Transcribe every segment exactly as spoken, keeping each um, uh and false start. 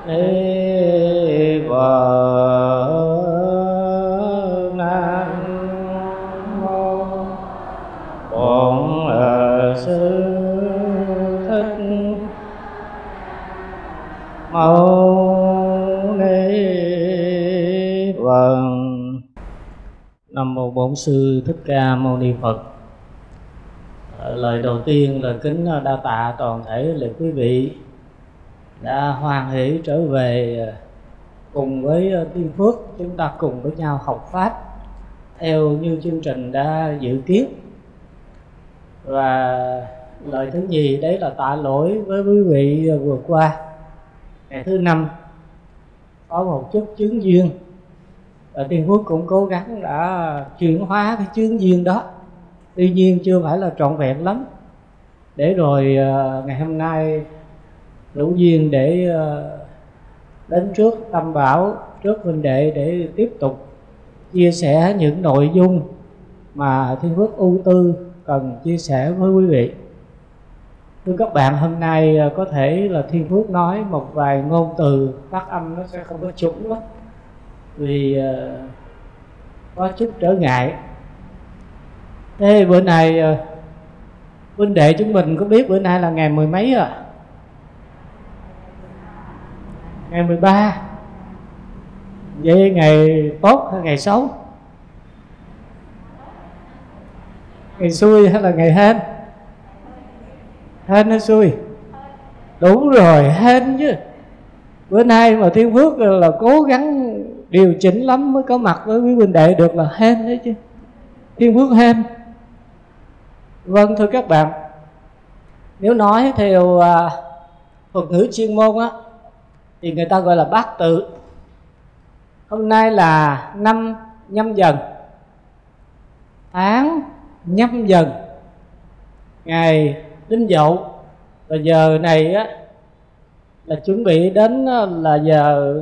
Ni Phật. Nam mô Bổn Sư Thích Mâu Ni Phật. Nam mô Bổn Sư Thích Ca Mâu Ni Phật. Lời đầu tiên là kính đa tạ toàn thể lễ quý vị đã hoan hỷ trở về cùng với Tiên Phước, chúng ta cùng với nhau học pháp theo như chương trình đã dự kiến. Và lời thứ nhì đấy là tạ lỗi với quý vị vừa qua, ngày thứ năm có một chút chướng duyên, và Tiên Phước cũng cố gắng đã chuyển hóa cái chướng duyên đó, tuy nhiên chưa phải là trọn vẹn lắm, để rồi ngày hôm nay đủ duyên để đến trước Tam Bảo, trước huynh đệ để tiếp tục chia sẻ những nội dung mà Thiên Phước ưu tư cần chia sẻ với quý vị. Thưa các bạn, hôm nay có thể là Thiên Phước nói một vài ngôn từ phát âm nó sẽ không có chuẩn lắm, vì có chút trở ngại. Thế bữa nay huynh đệ chúng mình có biết bữa nay là ngày mười mấy à? Ngày mười ba. Vậy ngày tốt hay ngày xấu? Ngày xui hay là ngày hên? Hên hay xui? Đúng rồi, hên chứ. Bữa nay mà Thiên Phước là cố gắng điều chỉnh lắm mới có mặt với quý huynh đệ được là hên đấy chứ. Thiên Phước hên. Vâng, thưa các bạn, nếu nói theo uh, thuật ngữ chuyên môn á, thì người ta gọi là bát tự. Hôm nay là năm Nhâm Dần, tháng Nhâm Dần, ngày Đinh Dậu, và giờ này á là chuẩn bị đến là giờ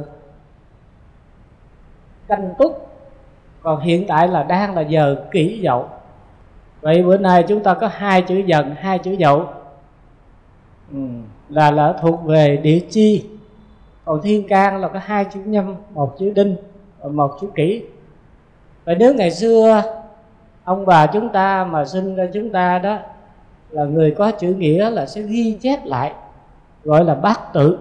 Canh Tuất, còn hiện tại là đang là giờ Kỷ Dậu. Vậy bữa nay chúng ta có hai chữ Dần, hai chữ Dậu, ừ, là là thuộc về địa chi. Còn thiên can là có hai chữ Nhâm, một chữ Đinh và một chữ Kỷ. Vậy nếu ngày xưa ông bà chúng ta mà sinh ra chúng ta đó là người có chữ nghĩa là sẽ ghi chép lại, gọi là bát tự.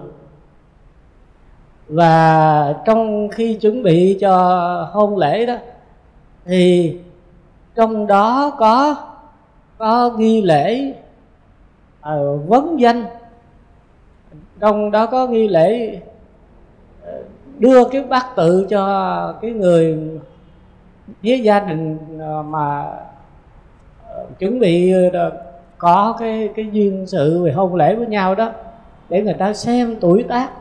Và trong khi chuẩn bị cho hôn lễ đó thì trong đó có có ghi lễ uh, vấn danh, trong đó có ghi lễ uh, đưa cái bát tự cho cái người phía gia đình uh, mà uh, chuẩn bị uh, có cái cái duyên sự về hôn lễ với nhau đó, để người ta xem tuổi tác.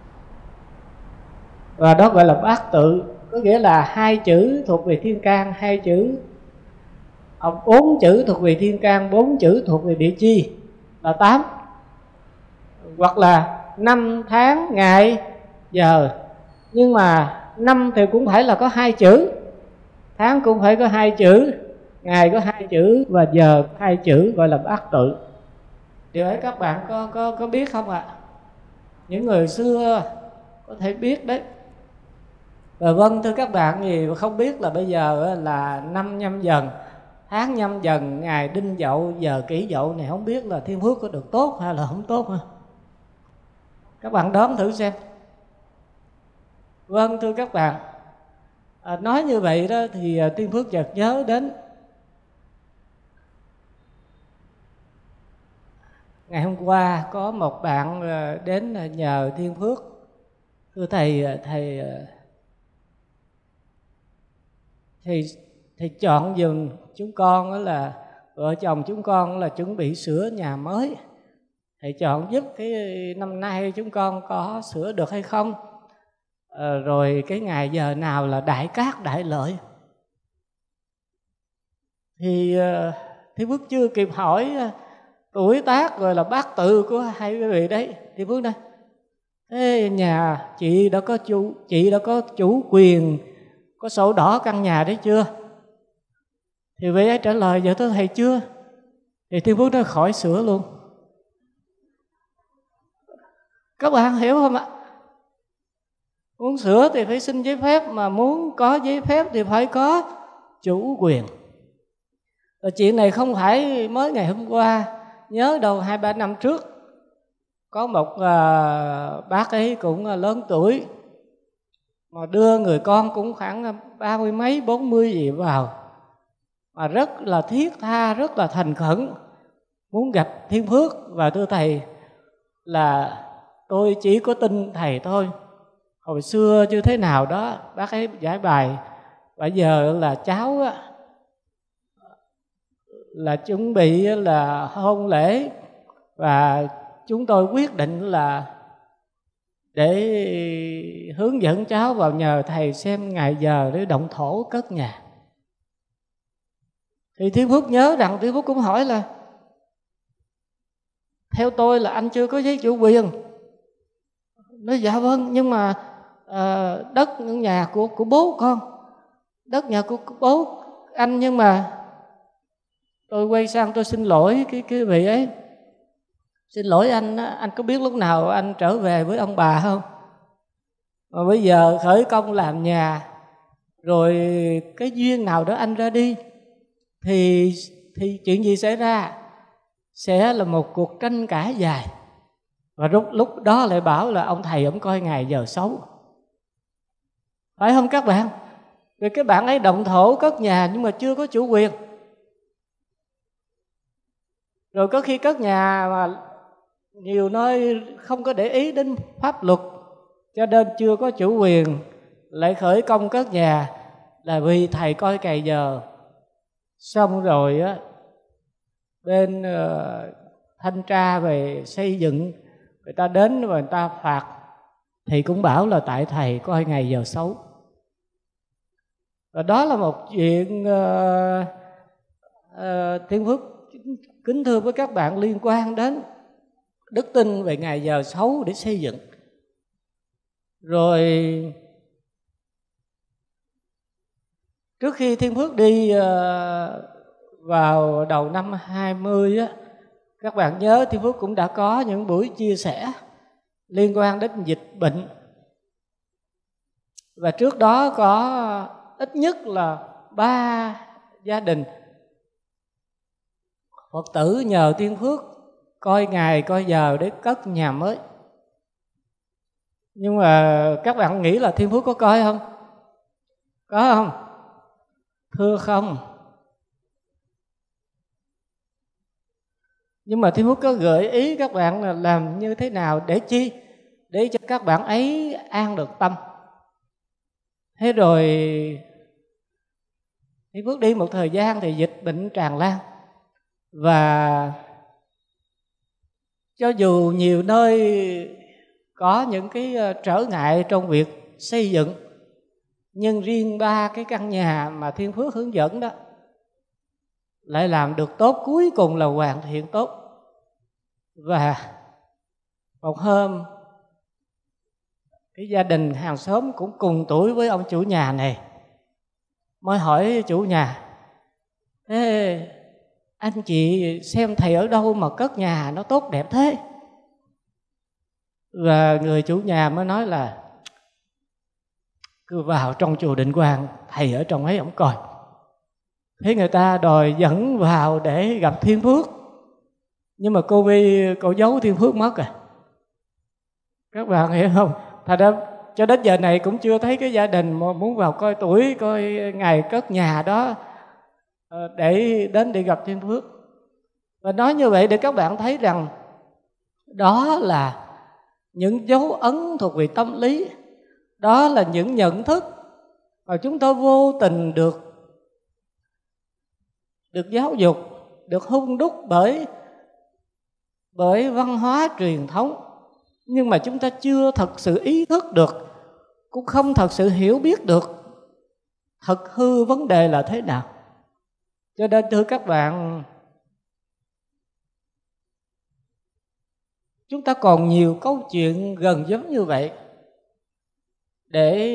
Và đó gọi là bát tự, có nghĩa là hai chữ thuộc về thiên can, hai chữ bốn chữ thuộc về thiên can, bốn chữ thuộc về địa chi là tám, hoặc là năm tháng ngày giờ. Nhưng mà năm thì cũng phải là có hai chữ, tháng cũng phải có hai chữ, ngày có hai chữ, và giờ có hai chữ, gọi là bát tự. Điều ấy các bạn có có có biết không ạ? À? Những người xưa có thể biết đấy. Và vâng, thưa các bạn, gì không biết là bây giờ là năm Nhâm Dần, tháng Nhâm Dần, ngày Đinh Dậu, giờ Kỷ Dậu này, không biết là Thiên Phước có được tốt hay là không tốt ha? Các bạn đoán thử xem. Vâng, thưa các bạn, à, nói như vậy đó thì Thiên Phước chợt nhớ đến ngày hôm qua có một bạn đến nhờ Thiên Phước: thưa thầy, thầy thầy thầy chọn giùm chúng con, đó là vợ chồng chúng con là chuẩn bị sửa nhà mới, thầy chọn giúp cái năm nay chúng con có sửa được hay không, à, rồi cái ngày giờ nào là đại cát đại lợi. Thì uh, Thiên Phước chưa kịp hỏi uh, tuổi tác rồi là bát tự của hai quý vị đấy, Thiên Phước đây: thế nhà chị đã có chủ chị đã có chủ quyền, có sổ đỏ căn nhà đấy chưa? Thì vị ấy trả lời: dạ thưa thầy chưa. Thì Thiên Phước nói: khỏi sửa luôn. Các bạn hiểu không ạ? Muốn sửa thì phải xin giấy phép, mà muốn có giấy phép thì phải có chủ quyền. Và chuyện này không phải mới ngày hôm qua, nhớ đâu hai ba năm trước có một à, bác ấy cũng lớn tuổi mà đưa người con cũng khoảng ba mươi mấy bốn mươi gì vào, mà rất là thiết tha, rất là thành khẩn muốn gặp Thiên Phước. Và thưa thầy là tôi chỉ có tin thầy thôi, hồi xưa như thế nào đó bác ấy giải bài. Bây giờ là cháu á, là chuẩn bị là hôn lễ, và chúng tôi quyết định là để hướng dẫn cháu vào nhờ thầy xem ngày giờ để động thổ cất nhà. Thì Thiên Phước nhớ rằng Thiên Phước cũng hỏi là theo tôi là anh chưa có giấy chủ quyền. Nói dạ vâng, nhưng mà à, đất nhà của của bố con, đất nhà của, của bố anh. Nhưng mà tôi quay sang tôi xin lỗi cái cái vị ấy, xin lỗi anh, anh có biết lúc nào anh trở về với ông bà không? Mà bây giờ khởi công làm nhà rồi cái duyên nào đó anh ra đi thì thì chuyện gì xảy ra? Sẽ là một cuộc tranh cãi dài. Và lúc lúc đó lại bảo là ông thầy ông coi ngày giờ xấu, phải không các bạn? Vì cái bạn ấy động thổ cất nhà nhưng mà chưa có chủ quyền. Rồi có khi cất nhà mà nhiều nơi không có để ý đến pháp luật, cho nên chưa có chủ quyền, lại khởi công cất nhà là vì thầy coi cày giờ. Xong rồi á, bên uh, thanh tra về xây dựng người ta đến và người ta phạt, thì cũng bảo là tại thầy coi ngày giờ xấu. Và đó là một chuyện uh, uh, Thiên Phước kính thưa với các bạn liên quan đến đức tin về ngày giờ xấu để xây dựng. Rồi trước khi Thiên Phước đi uh, vào đầu năm hai mươi á, các bạn nhớ Thiên Phước cũng đã có những buổi chia sẻ liên quan đến dịch bệnh. Và trước đó có ít nhất là ba gia đình Phật tử nhờ Thiên Phước coi ngày coi giờ để cất nhà mới. Nhưng mà các bạn nghĩ là Thiên Phước có coi không? Có không? Thưa không. Nhưng mà Thiên Phước có gợi ý các bạn là làm như thế nào để chi? Để cho các bạn ấy an được tâm. Thế rồi Thiên Phước đi một thời gian thì dịch bệnh tràn lan. Và cho dù nhiều nơi có những cái trở ngại trong việc xây dựng, nhưng riêng ba cái căn nhà mà Thiên Phước hướng dẫn đó lại làm được tốt, cuối cùng là hoàn thiện tốt. Và một hôm cái gia đình hàng xóm cũng cùng tuổi với ông chủ nhà này mới hỏi chủ nhà: thế anh chị xem thầy ở đâu mà cất nhà nó tốt đẹp thế? Và người chủ nhà mới nói là cứ vào trong chùa Định Quang, thầy ở trong ấy ổng coi. Thế người ta đòi dẫn vào để gặp Thiên Phước, nhưng mà cô Vi cô giấu Thiên Phước mất rồi. Các bạn hiểu không? Thật ra cho đến giờ này cũng chưa thấy cái gia đình mà muốn vào coi tuổi, coi ngày cất nhà đó để đến để gặp Thiên Phước. Và nói như vậy để các bạn thấy rằng đó là những dấu ấn thuộc về tâm lý, đó là những nhận thức mà chúng ta vô tình được được giáo dục, được hung đúc bởi bởi văn hóa truyền thống, nhưng mà chúng ta chưa thật sự ý thức được, cũng không thật sự hiểu biết được thật hư vấn đề là thế nào. Cho nên thưa các bạn, chúng ta còn nhiều câu chuyện gần giống như vậy, để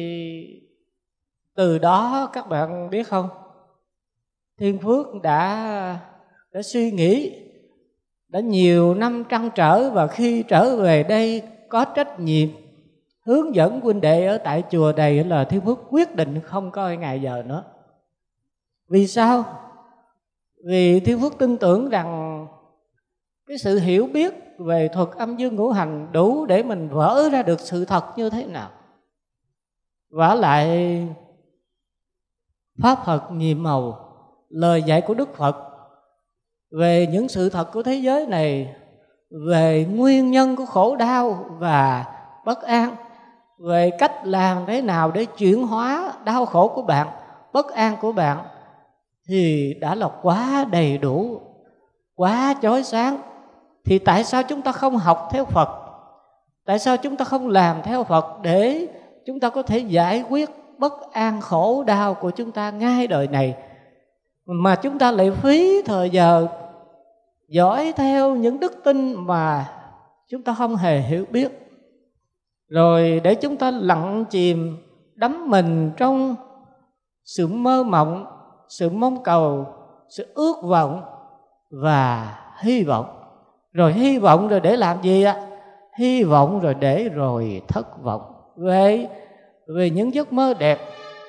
từ đó các bạn biết không, Thiên Phước đã đã suy nghĩ, đã nhiều năm trăn trở, và khi trở về đây có trách nhiệm hướng dẫn huynh đệ ở tại chùa này là Thiên Phước quyết định không coi ngày giờ nữa. Vì sao? Vì Thiên Phước tin tưởng rằng cái sự hiểu biết về thuật âm dương ngũ hành đủ để mình vỡ ra được sự thật như thế nào. Vả lại Pháp Phật nhiệm màu, lời dạy của Đức Phật về những sự thật của thế giới này, về nguyên nhân của khổ đau và bất an, về cách làm thế nào để chuyển hóa đau khổ của bạn, bất an của bạn, thì đã là quá đầy đủ, quá chói sáng. Thì tại sao chúng ta không học theo Phật? Tại sao chúng ta không làm theo Phật để chúng ta có thể giải quyết bất an khổ đau của chúng ta ngay đời này, mà chúng ta lại phí thời giờ dõi theo những đức tin mà chúng ta không hề hiểu biết, rồi để chúng ta lặng chìm đắm mình trong sự mơ mộng, sự mong cầu, sự ước vọng và hy vọng. Rồi hy vọng rồi để làm gì ạ? Hy vọng rồi để rồi thất vọng về, về những giấc mơ đẹp,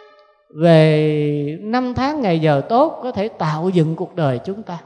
về năm tháng ngày giờ tốt có thể tạo dựng cuộc đời chúng ta.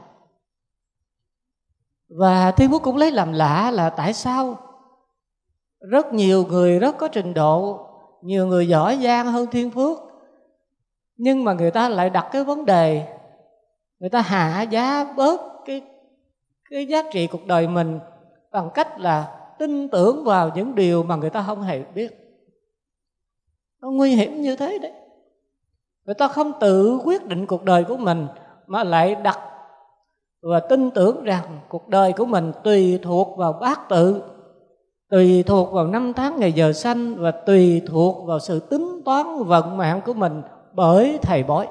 Và Thiên Phước cũng lấy làm lạ là tại sao rất nhiều người rất có trình độ, nhiều người giỏi giang hơn Thiên Phước, nhưng mà người ta lại đặt cái vấn đề, người ta hạ giá bớt cái, cái giá trị cuộc đời mình bằng cách là tin tưởng vào những điều mà người ta không hề biết. Nó nguy hiểm như thế đấy. Người ta không tự quyết định cuộc đời của mình mà lại đặt và tin tưởng rằng cuộc đời của mình tùy thuộc vào bát tự, tùy thuộc vào năm tháng ngày giờ sanh và tùy thuộc vào sự tính toán vận mạng của mình bởi thầy bói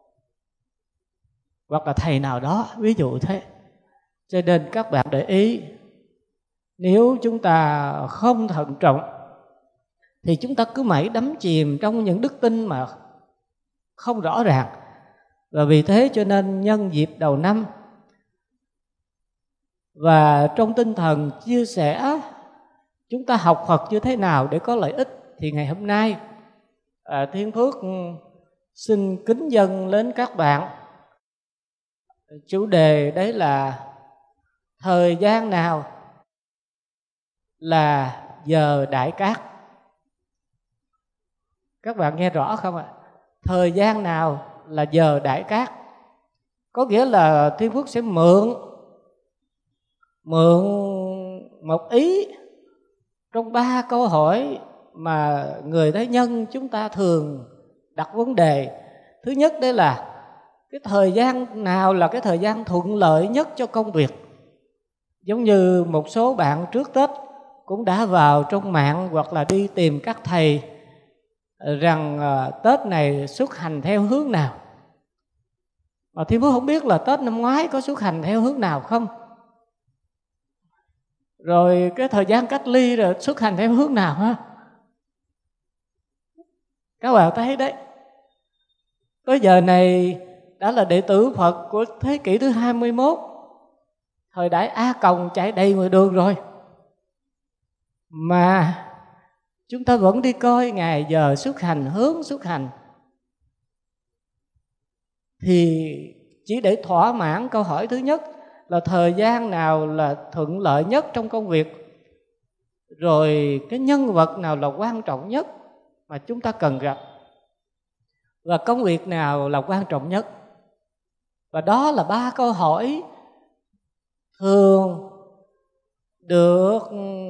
hoặc là thầy nào đó, ví dụ thế. Cho nên các bạn để ý, nếu chúng ta không thận trọng thì chúng ta cứ mãi đắm chìm trong những đức tin mà không rõ ràng. Và vì thế cho nên nhân dịp đầu năm và trong tinh thần chia sẻ chúng ta học Phật như thế nào để có lợi ích, thì ngày hôm nay à, Thiên Phước xin kính dâng lên các bạn chủ đề đấy là thời gian nào là giờ Đại Cát. Các bạn nghe rõ không ạ? Thời gian nào là giờ Đại Cát? Có nghĩa là Thiên Phước sẽ mượn Mượn một ý trong ba câu hỏi mà người thế nhân chúng ta thường đặt vấn đề. Thứ nhất đây là cái thời gian nào là cái thời gian thuận lợi nhất cho công việc. Giống như một số bạn trước Tết cũng đã vào trong mạng hoặc là đi tìm các thầy rằng Tết này xuất hành theo hướng nào. Mà Thiên Phước không biết là Tết năm ngoái có xuất hành theo hướng nào không. Rồi cái thời gian cách ly rồi xuất hành theo hướng nào ha. Các bạn thấy đấy, tới giờ này đã là đệ tử Phật của thế kỷ thứ hai mươi mốt, thời đại A Còng chạy đầy ngoài đường rồi, mà chúng ta vẫn đi coi ngày giờ xuất hành, hướng xuất hành, thì chỉ để thỏa mãn câu hỏi thứ nhất là thời gian nào là thuận lợi nhất trong công việc, rồi cái nhân vật nào là quan trọng nhất mà chúng ta cần gặp, và công việc nào là quan trọng nhất. Và đó là ba câu hỏi thường được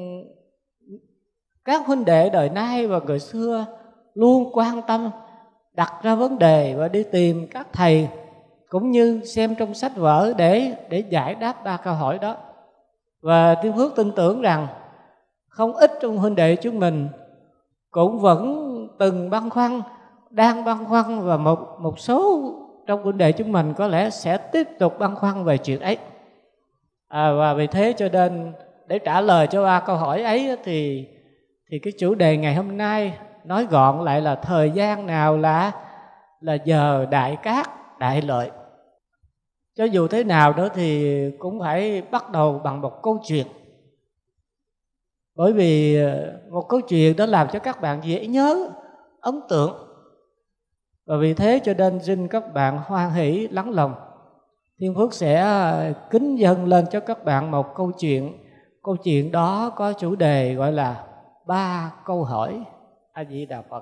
các huynh đệ đời nay và người xưa luôn quan tâm, đặt ra vấn đề và đi tìm các thầy cũng như xem trong sách vở để, để giải đáp ba câu hỏi đó. Và Thiên Phước tin tưởng rằng không ít trong huynh đệ chúng mình cũng vẫn từng băn khoăn, đang băn khoăn, và một, một số trong huynh đệ chúng mình có lẽ sẽ tiếp tục băn khoăn về chuyện ấy. À, và vì thế cho nên để trả lời cho ba câu hỏi ấy thì, thì cái chủ đề ngày hôm nay nói gọn lại là thời gian nào là, là giờ Đại Cát, đại lợi. Cho dù thế nào đó thì cũng phải bắt đầu bằng một câu chuyện. Bởi vì một câu chuyện đó làm cho các bạn dễ nhớ, ấn tượng. Và vì thế cho nên xin các bạn hoan hỷ lắng lòng. Thiên Phước sẽ kính dâng lên cho các bạn một câu chuyện. Câu chuyện đó có chủ đề gọi là ba câu hỏi. A Di Đà Phật.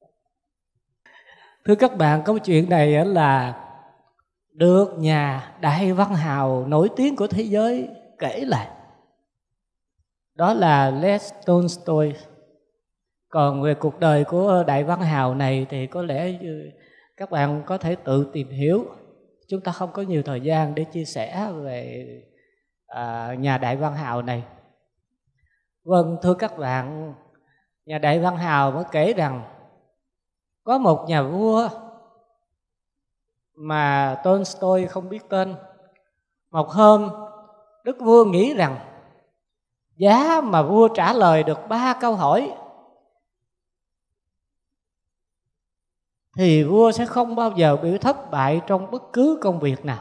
Thưa các bạn, câu chuyện này là được nhà đại văn hào nổi tiếng của thế giới kể lại. Đó là Lev Tolstoy. Còn về cuộc đời của đại văn hào này thì có lẽ các bạn có thể tự tìm hiểu. Chúng ta không có nhiều thời gian để chia sẻ về à, nhà đại văn hào này. Vâng, thưa các bạn, nhà đại văn hào mới kể rằng có một nhà vua mà Tolstoy không biết tên. Một hôm, đức vua nghĩ rằng giá mà vua trả lời được ba câu hỏi thì vua sẽ không bao giờ bị thất bại trong bất cứ công việc nào.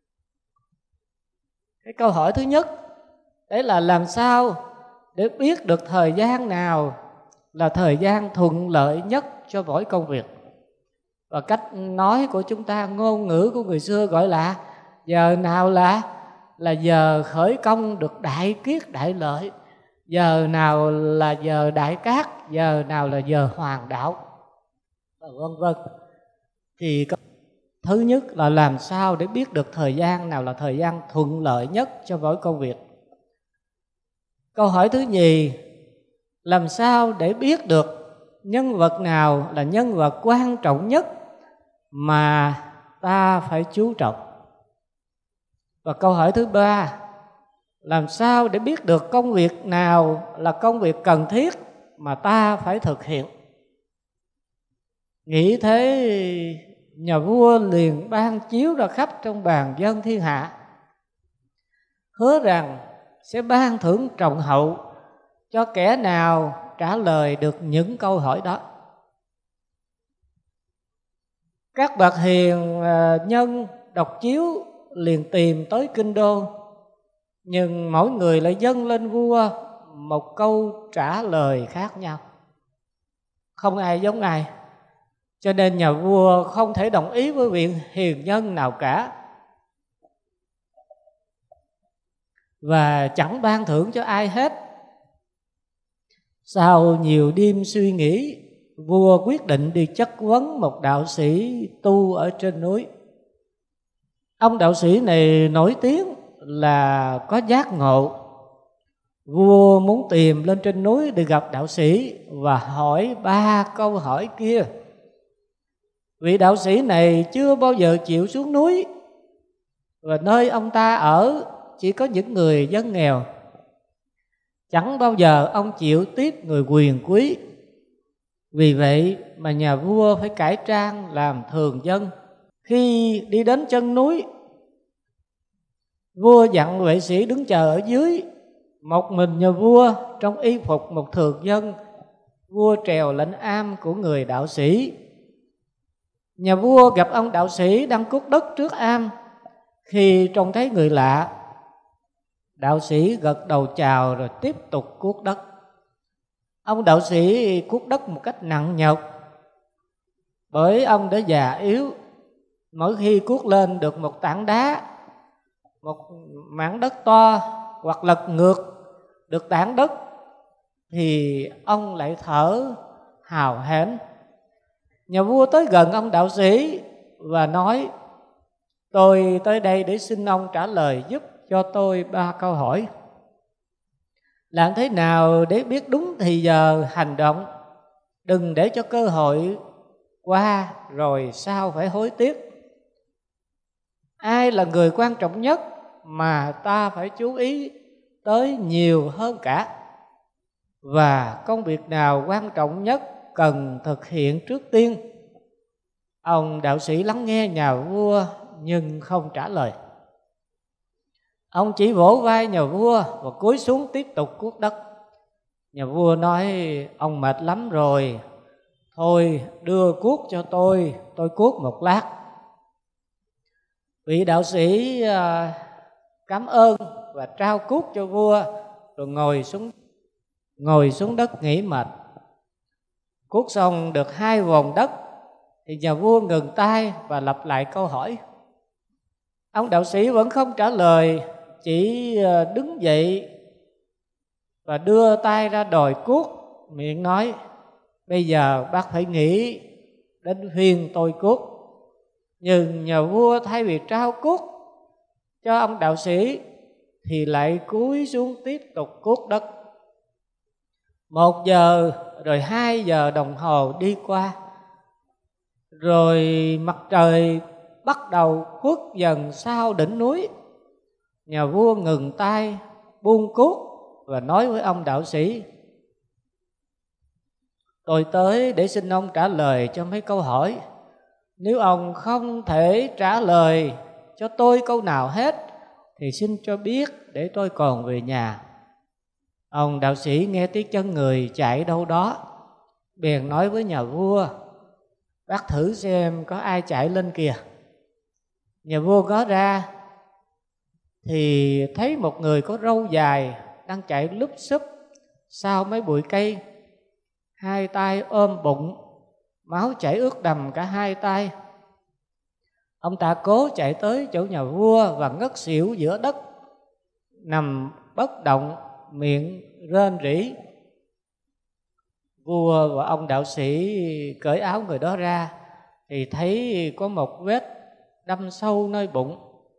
Cái câu hỏi thứ nhất, đấy là làm sao để biết được thời gian nào là thời gian thuận lợi nhất cho mỗi công việc. Và cách nói của chúng ta, ngôn ngữ của người xưa gọi là giờ nào là là giờ khởi công được đại kiết đại lợi, giờ nào là giờ đại cát, giờ nào là giờ hoàng đạo, vân vân. Thì thứ nhất là làm sao để biết được thời gian nào là thời gian thuận lợi nhất cho mỗi công việc. Câu hỏi thứ nhì, làm sao để biết được nhân vật nào là nhân vật quan trọng nhất mà ta phải chú trọng. Và câu hỏi thứ ba, làm sao để biết được công việc nào là công việc cần thiết mà ta phải thực hiện. Nghĩ thế, nhà vua liền ban chiếu ra khắp trong bàn dân thiên hạ, hứa rằng sẽ ban thưởng trọng hậu cho kẻ nào trả lời được những câu hỏi đó. Các bậc hiền nhân đọc chiếu liền tìm tới kinh đô, nhưng mỗi người lại dâng lên vua một câu trả lời khác nhau, không ai giống ai. Cho nên nhà vua không thể đồng ý với vị hiền nhân nào cả, và chẳng ban thưởng cho ai hết. Sau nhiều đêm suy nghĩ, vua quyết định đi chất vấn một đạo sĩ tu ở trên núi. Ông đạo sĩ này nổi tiếng là có giác ngộ. Vua muốn tìm lên trên núi để gặp đạo sĩ và hỏi ba câu hỏi kia. Vị đạo sĩ này chưa bao giờ chịu xuống núi, và nơi ông ta ở chỉ có những người dân nghèo. Chẳng bao giờ ông chịu tiếp người quyền quý. Vì vậy mà nhà vua phải cải trang làm thường dân. Khi đi đến chân núi, vua dặn vệ sĩ đứng chờ ở dưới. Một mình nhà vua trong y phục một thường dân, vua trèo lên am của người đạo sĩ. Nhà vua gặp ông đạo sĩ đang cuốc đất trước am. Khi trông thấy người lạ, đạo sĩ gật đầu chào rồi tiếp tục cuốc đất. Ông đạo sĩ cuốc đất một cách nặng nhọc, bởi ông đã già yếu. Mỗi khi cuốc lên được một tảng đá, một mảng đất to, hoặc lật ngược được tảng đất, thì ông lại thở hào hển. Nhà vua tới gần ông đạo sĩ và nói: tôi tới đây để xin ông trả lời giúp cho tôi ba câu hỏi. Làm thế nào để biết đúng thì giờ hành động, đừng để cho cơ hội qua rồi sao phải hối tiếc. Ai là người quan trọng nhất mà ta phải chú ý tới nhiều hơn cả? Và công việc nào quan trọng nhất cần thực hiện trước tiên? Ông đạo sĩ lắng nghe nhà vua nhưng không trả lời. Ông chỉ vỗ vai nhà vua và cúi xuống tiếp tục cuốc đất. Nhà vua nói: ông mệt lắm rồi, thôi đưa cuốc cho tôi, tôi cuốc một lát. Vị đạo sĩ cảm ơn và trao cuốc cho vua, rồi ngồi xuống ngồi xuống đất nghỉ mệt. Cuốc xong được hai vòng đất thì nhà vua ngừng tay và lặp lại câu hỏi. Ông đạo sĩ vẫn không trả lời, chỉ đứng dậy và đưa tay ra đòi cuốc, miệng nói: bây giờ bác phải nghĩ đến phiên tôi cuốc. Nhưng nhà vua thay vì trao cuốc cho ông đạo sĩ thì lại cúi xuống tiếp tục cuốc đất. Một giờ rồi hai giờ đồng hồ đi qua, rồi mặt trời bắt đầu khuất dần sau đỉnh núi. Nhà vua ngừng tay, buông cuốc và nói với ông đạo sĩ: tôi tới để xin ông trả lời cho mấy câu hỏi. Nếu ông không thể trả lời cho tôi câu nào hết thì xin cho biết để tôi còn về nhà. Ông đạo sĩ nghe tiếng chân người chạy đâu đó, bèn nói với nhà vua: bác thử xem có ai chạy lên kìa. Nhà vua ngó ra thì thấy một người có râu dài đang chạy lúp xúp sau mấy bụi cây, hai tay ôm bụng, máu chảy ướt đầm cả hai tay. Ông ta cố chạy tới chỗ nhà vua và ngất xỉu giữa đất, nằm bất động, miệng rên rỉ. Vua và ông đạo sĩ cởi áo người đó ra thì thấy có một vết đâm sâu nơi bụng.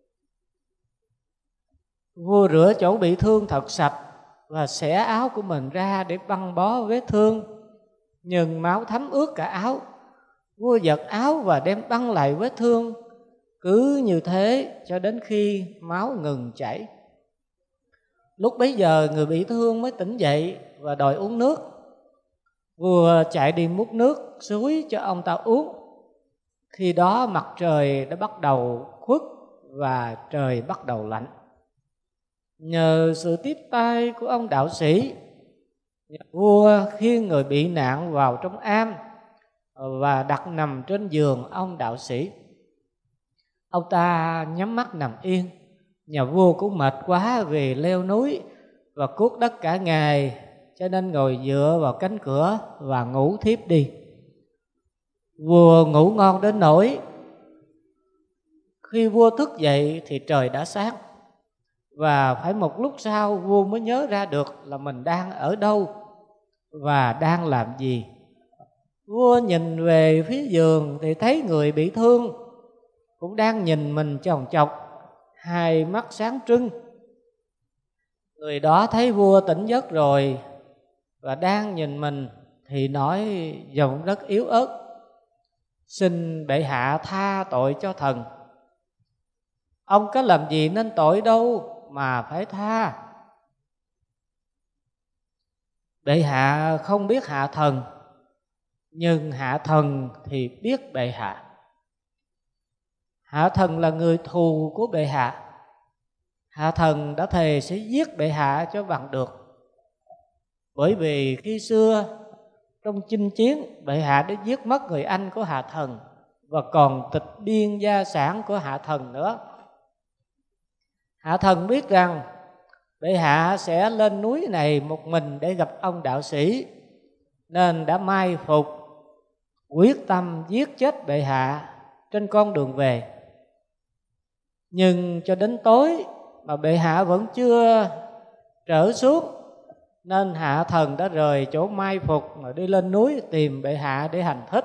Vua rửa chỗ bị thương thật sạch và xẻ áo của mình ra để băng bó vết thương, nhưng máu thấm ướt cả áo. Vua giật áo và đem băng lại vết thương, cứ như thế cho đến khi máu ngừng chảy. Lúc bấy giờ người bị thương mới tỉnh dậy và đòi uống nước. Vua chạy đi múc nước suối cho ông ta uống. Khi đó mặt trời đã bắt đầu khuất và trời bắt đầu lạnh. Nhờ sự tiếp tay của ông đạo sĩ, vua khiêng người bị nạn vào trong am và đặt nằm trên giường ông đạo sĩ. Ông ta nhắm mắt nằm yên. Nhà vua cũng mệt quá vì leo núi và cuốc đất cả ngày, cho nên ngồi dựa vào cánh cửa và ngủ thiếp đi. Vua ngủ ngon đến nỗi khi vua thức dậy thì trời đã sáng, và phải một lúc sau vua mới nhớ ra được là mình đang ở đâu và đang làm gì. Vua nhìn về phía giường thì thấy người bị thương cũng đang nhìn mình chòng chọc, hai mắt sáng trưng. Người đó thấy vua tỉnh giấc rồi và đang nhìn mình thì nói giọng rất yếu ớt: xin bệ hạ tha tội cho thần. Ông có làm gì nên tội đâu mà phải tha. Bệ hạ không biết hạ thần, nhưng hạ thần thì biết bệ hạ. Hạ thần là người thù của bệ hạ. Hạ thần đã thề sẽ giết bệ hạ cho bằng được. Bởi vì khi xưa trong chinh chiến, bệ hạ đã giết mất người anh của hạ thần và còn tịch biên gia sản của hạ thần nữa. Hạ thần biết rằng bệ hạ sẽ lên núi này một mình để gặp ông đạo sĩ, nên đã mai phục, quyết tâm giết chết bệ hạ trên con đường về. Nhưng cho đến tối mà bệ hạ vẫn chưa trở xuống, nên hạ thần đã rời chỗ mai phục mà đi lên núi tìm bệ hạ để hành thích.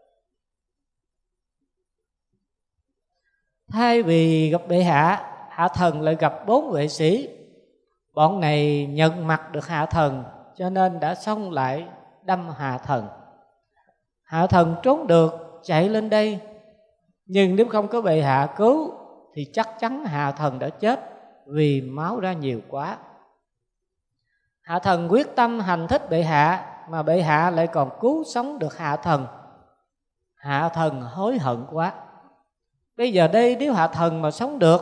Thay vì gặp bệ hạ, hạ thần lại gặp bốn vệ sĩ. Bọn này nhận mặt được hạ thần cho nên đã xông lại đâm hạ thần. Hạ thần trốn được, chạy lên đây, nhưng nếu không có bệ hạ cứu thì chắc chắn hạ thần đã chết vì máu ra nhiều quá. Hạ thần quyết tâm hành thích bệ hạ, mà bệ hạ lại còn cứu sống được hạ thần. Hạ thần hối hận quá. Bây giờ đây nếu hạ thần mà sống được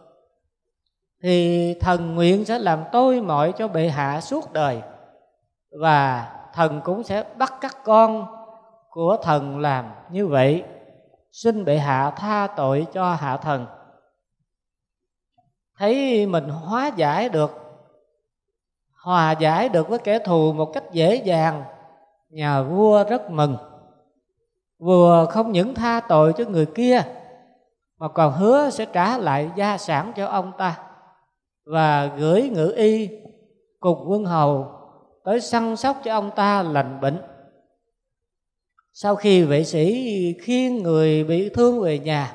thì thần nguyện sẽ làm tôi mọi cho bệ hạ suốt đời, và thần cũng sẽ bắt các con của thần làm như vậy. Xin bệ hạ tha tội cho hạ thần. Thấy mình hóa giải được hòa giải được với kẻ thù một cách dễ dàng, nhà vua rất mừng. Vua không những tha tội cho người kia mà còn hứa sẽ trả lại gia sản cho ông ta, và gửi ngự y cùng quân hầu tới săn sóc cho ông ta lành bệnh. Sau khi vệ sĩ khiêng người bị thương về nhà,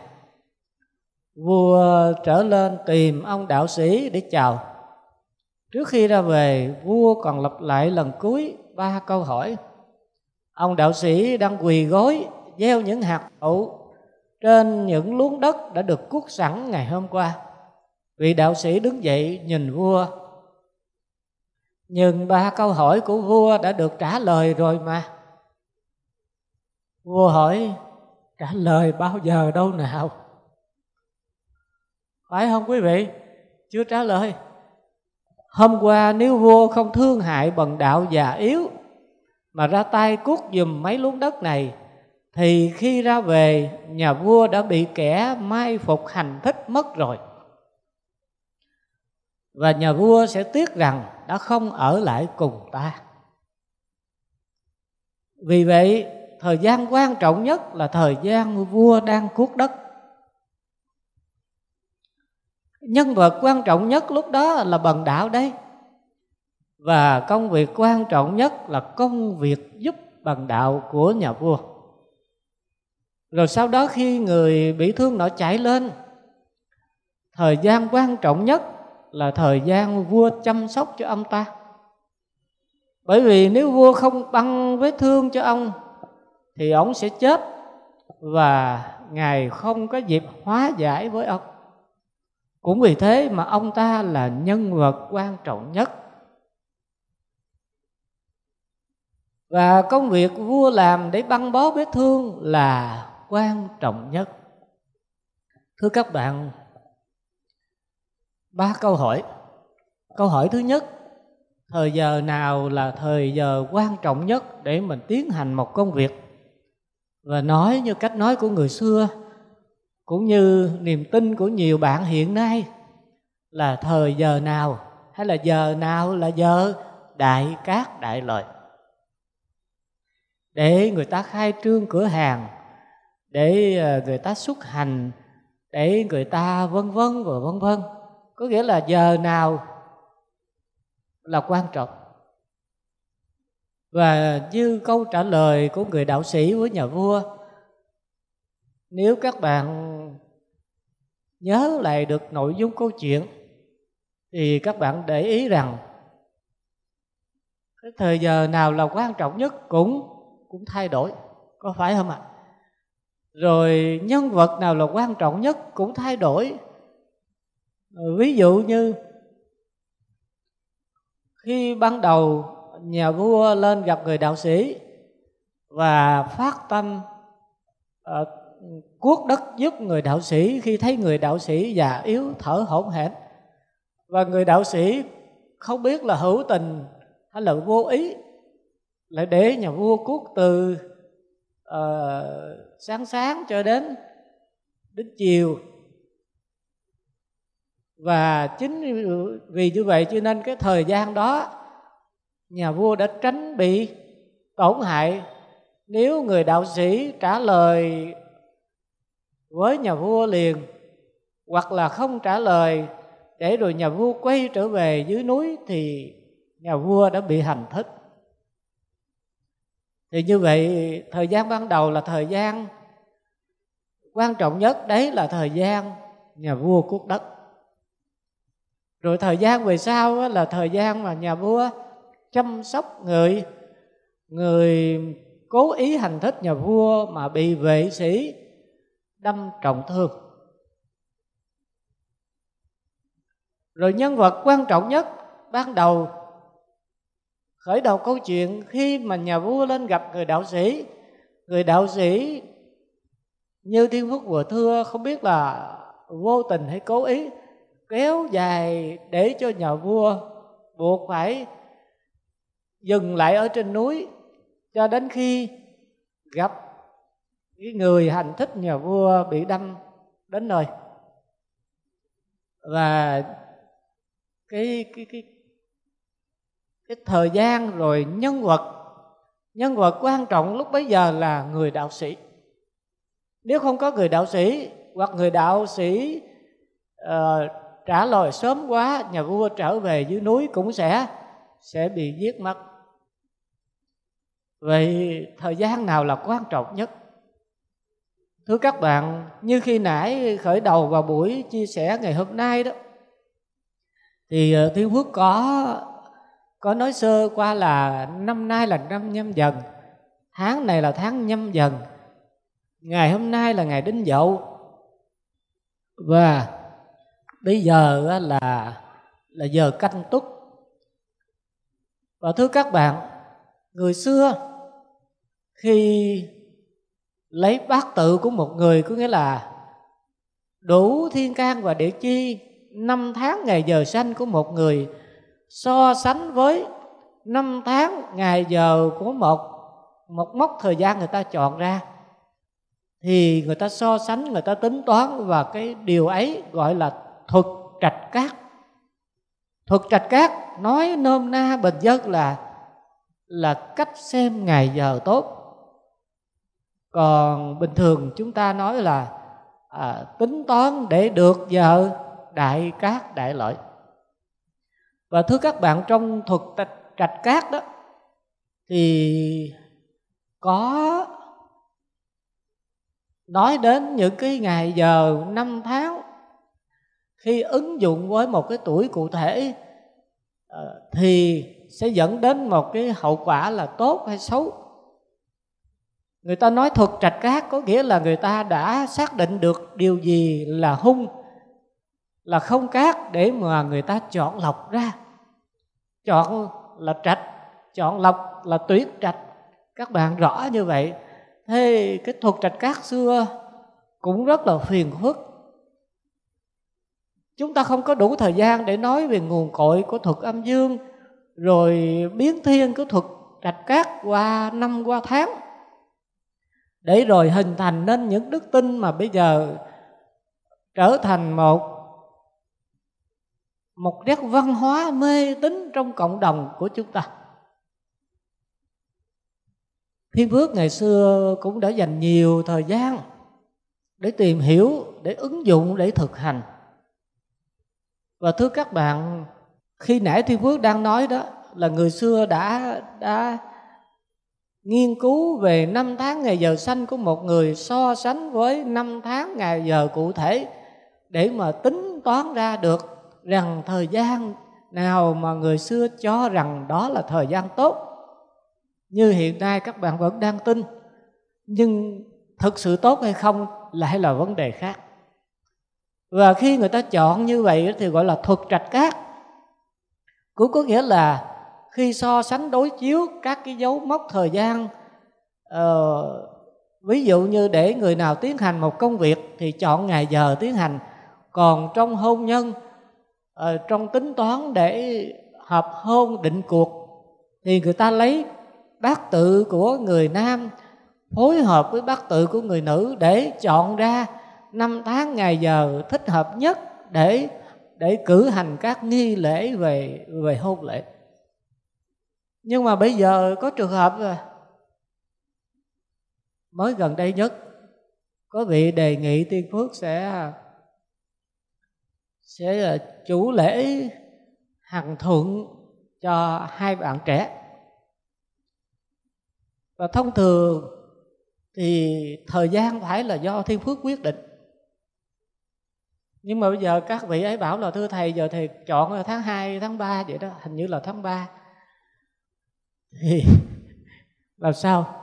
vua trở lên tìm ông đạo sĩ để chào. Trước khi ra về, vua còn lặp lại lần cuối ba câu hỏi. Ông đạo sĩ đang quỳ gối gieo những hạt đậu trên những luống đất đã được cuốc sẵn ngày hôm qua. Vị đạo sĩ đứng dậy nhìn vua. Nhưng ba câu hỏi của vua đã được trả lời rồi mà. Vua hỏi: trả lời bao giờ đâu nào? Phải không quý vị? Chưa trả lời. Hôm qua nếu vua không thương hại bần đạo già yếu mà ra tay cuốc giùm mấy luống đất này, thì khi ra về nhà vua đã bị kẻ mai phục hành thích mất rồi. Và nhà vua sẽ tiếc rằng đã không ở lại cùng ta. Vì vậy, thời gian quan trọng nhất là thời gian vua đang cuốc đất. Nhân vật quan trọng nhất lúc đó là bần đạo đấy. Và công việc quan trọng nhất là công việc giúp bần đạo của nhà vua. Rồi sau đó khi người bị thương nọ chạy lên, thời gian quan trọng nhất là thời gian vua chăm sóc cho ông ta. Bởi vì nếu vua không băng vết thương cho ông thì ông sẽ chết, và ngài không có dịp hóa giải với ông. Cũng vì thế mà ông ta là nhân vật quan trọng nhất. Và công việc vua làm để băng bó vết thương là quan trọng nhất. Thưa các bạn, ba câu hỏi. Câu hỏi thứ nhất: thời giờ nào là thời giờ quan trọng nhất để mình tiến hành một công việc? Và nói như cách nói của người xưa, cũng như niềm tin của nhiều bạn hiện nay, là thời giờ nào, hay là giờ nào là giờ đại cát đại lợi. Để người ta khai trương cửa hàng, để người ta xuất hành, để người ta vân vân và vân vân. Có nghĩa là giờ nào là quan trọng. Và như câu trả lời của người đạo sĩ với nhà vua, nếu các bạn nhớ lại được nội dung câu chuyện thì các bạn để ý rằng cái thời giờ nào là quan trọng nhất cũng cũng thay đổi, có phải không ạ? Rồi nhân vật nào là quan trọng nhất cũng thay đổi. Ví dụ như khi ban đầu nhà vua lên gặp người đạo sĩ và phát tâm uh, cuốc đất giúp người đạo sĩ, khi thấy người đạo sĩ già yếu thở hổn hển, và người đạo sĩ không biết là hữu tình hay là vô ý, lại để nhà vua cuốc từ uh, sáng sáng cho đến đến chiều. Và chính vì như vậy cho nên cái thời gian đó nhà vua đã tránh bị tổn hại. Nếu người đạo sĩ trả lời với nhà vua liền, hoặc là không trả lời để rồi nhà vua quay trở về dưới núi, thì nhà vua đã bị hành thích. Thì như vậy thời gian ban đầu là thời gian quan trọng nhất, đấy là thời gian nhà vua cuốc đất. Rồi thời gian về sau là thời gian mà nhà vua chăm sóc người người cố ý hành thích nhà vua mà bị vệ sĩ đâm trọng thương. Rồi nhân vật quan trọng nhất ban đầu khởi đầu câu chuyện, khi mà nhà vua lên gặp người đạo sĩ, người đạo sĩ như Thiên Phúc vừa thưa, không biết là vô tình hay cố ý, kéo dài để cho nhà vua buộc phải dừng lại ở trên núi cho đến khi gặp cái người hành thích nhà vua bị đâm đến nơi. Và cái cái cái cái thời gian rồi nhân vật. Nhân vật quan trọng lúc bấy giờ là người đạo sĩ. Nếu không có người đạo sĩ, hoặc người đạo sĩ uh, trả lời sớm quá, nhà vua trở về dưới núi cũng sẽ sẽ bị giết mất. Vậy thời gian nào là quan trọng nhất? Thưa các bạn, như khi nãy khởi đầu vào buổi chia sẻ ngày hôm nay đó, thì Thiên Phước có có nói sơ qua là năm nay là năm Nhâm Dần, tháng này là tháng Nhâm Dần, ngày hôm nay là ngày Đinh Dậu, và bây giờ là là giờ Canh Tuất. Và thưa các bạn, người xưa khi lấy bát tự của một người, có nghĩa là đủ thiên can và địa chi, năm tháng ngày giờ sanh của một người so sánh với năm tháng ngày giờ của một một mốc thời gian người ta chọn ra, thì người ta so sánh, người ta tính toán, và cái điều ấy gọi là thuật trạch cát. Thuật trạch cát nói nôm na bình dân là là cách xem ngày giờ tốt. Còn bình thường chúng ta nói là à, tính toán để được giờ đại cát đại lợi. Và thưa các bạn, trong thuật trạch, trạch cát đó thì có nói đến những cái ngày giờ năm tháng khi ứng dụng với một cái tuổi cụ thể thì sẽ dẫn đến một cái hậu quả là tốt hay xấu. Người ta nói thuật trạch cát có nghĩa là người ta đã xác định được điều gì là hung, là không cát, để mà người ta chọn lọc ra. Chọn là trạch, chọn lọc là tuyển trạch. Các bạn rõ như vậy. Thế cái thuật trạch cát xưa cũng rất là phiền phức. Chúng ta không có đủ thời gian để nói về nguồn cội của thuật âm dương, rồi biến thiên của thuật trạch cát qua năm qua tháng, để rồi hình thành nên những đức tin mà bây giờ trở thành một một nét văn hóa mê tín trong cộng đồng của chúng ta. Thiên Phước ngày xưa cũng đã dành nhiều thời gian để tìm hiểu, để ứng dụng, để thực hành. Và thưa các bạn, khi nãy Thiên Phước đang nói đó là người xưa đã đã nghiên cứu về năm tháng ngày giờ sanh của một người so sánh với năm tháng ngày giờ cụ thể, để mà tính toán ra được rằng thời gian nào mà người xưa cho rằng đó là thời gian tốt. Như hiện nay các bạn vẫn đang tin, nhưng thực sự tốt hay không lại là vấn đề khác. Và khi người ta chọn như vậy thì gọi là thuật trạch cát. Cũng có nghĩa là khi so sánh đối chiếu các cái dấu mốc thời gian, uh, ví dụ như để người nào tiến hành một công việc thì chọn ngày giờ tiến hành. Còn trong hôn nhân, uh, trong tính toán để hợp hôn định cuộc, thì người ta lấy bát tự của người nam phối hợp với bát tự của người nữ để chọn ra năm tháng ngày giờ thích hợp nhất để để cử hành các nghi lễ về về hôn lễ. Nhưng mà bây giờ có trường hợp rồi, mới gần đây nhất có vị đề nghị Tiên Phước sẽ sẽ chủ lễ hằng thuận cho hai bạn trẻ. Và thông thường thì thời gian phải là do Thiên Phước quyết định. Nhưng mà bây giờ các vị ấy bảo là thưa thầy, giờ thầy chọn là tháng hai, tháng ba vậy đó, hình như là tháng ba. Thì làm sao?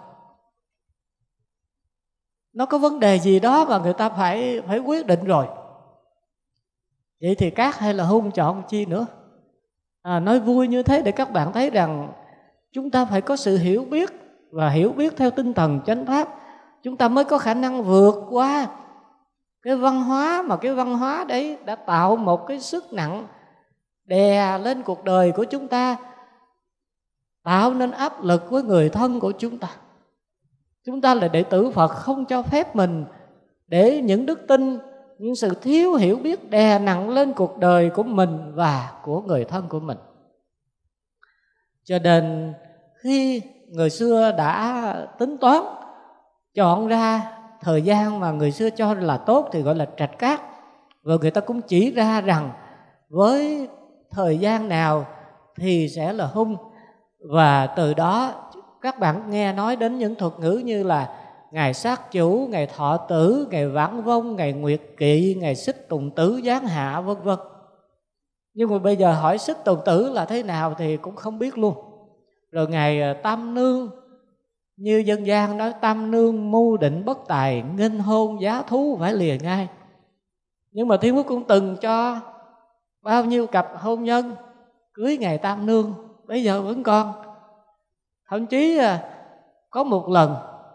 Nó có vấn đề gì đó mà người ta phải phải quyết định rồi. Vậy thì cát hay là hung chọn chi nữa? À, nói vui như thế để các bạn thấy rằng chúng ta phải có sự hiểu biết, và hiểu biết theo tinh thần chánh pháp, chúng ta mới có khả năng vượt qua cái văn hóa, mà cái văn hóa đấy đã tạo một cái sức nặng đè lên cuộc đời của chúng ta, tạo nên áp lực với người thân của chúng ta. Chúng ta là đệ tử Phật, không cho phép mình để những đức tin, những sự thiếu hiểu biết đè nặng lên cuộc đời của mình và của người thân của mình. Cho nên khi người xưa đã tính toán chọn ra thời gian mà người xưa cho là tốt thì gọi là trạch cát. Và người ta cũng chỉ ra rằng với thời gian nào thì sẽ là hung. Và từ đó các bạn nghe nói đến những thuật ngữ như là ngày sát chủ, ngày thọ tử, ngày vãng vong, ngày nguyệt kỵ, ngày xích tùng tử, giáng hạ, vân vân. Nhưng mà bây giờ hỏi xích tùng tử là thế nào thì cũng không biết luôn. Rồi ngày tam nương, như dân gian nói tam nương mưu định bất tài, nghênh hôn giá thú phải lìa ngay. Nhưng mà Thiên Phước cũng từng cho bao nhiêu cặp hôn nhân cưới ngày tam nương, bây giờ vẫn còn. Thậm chí có một lần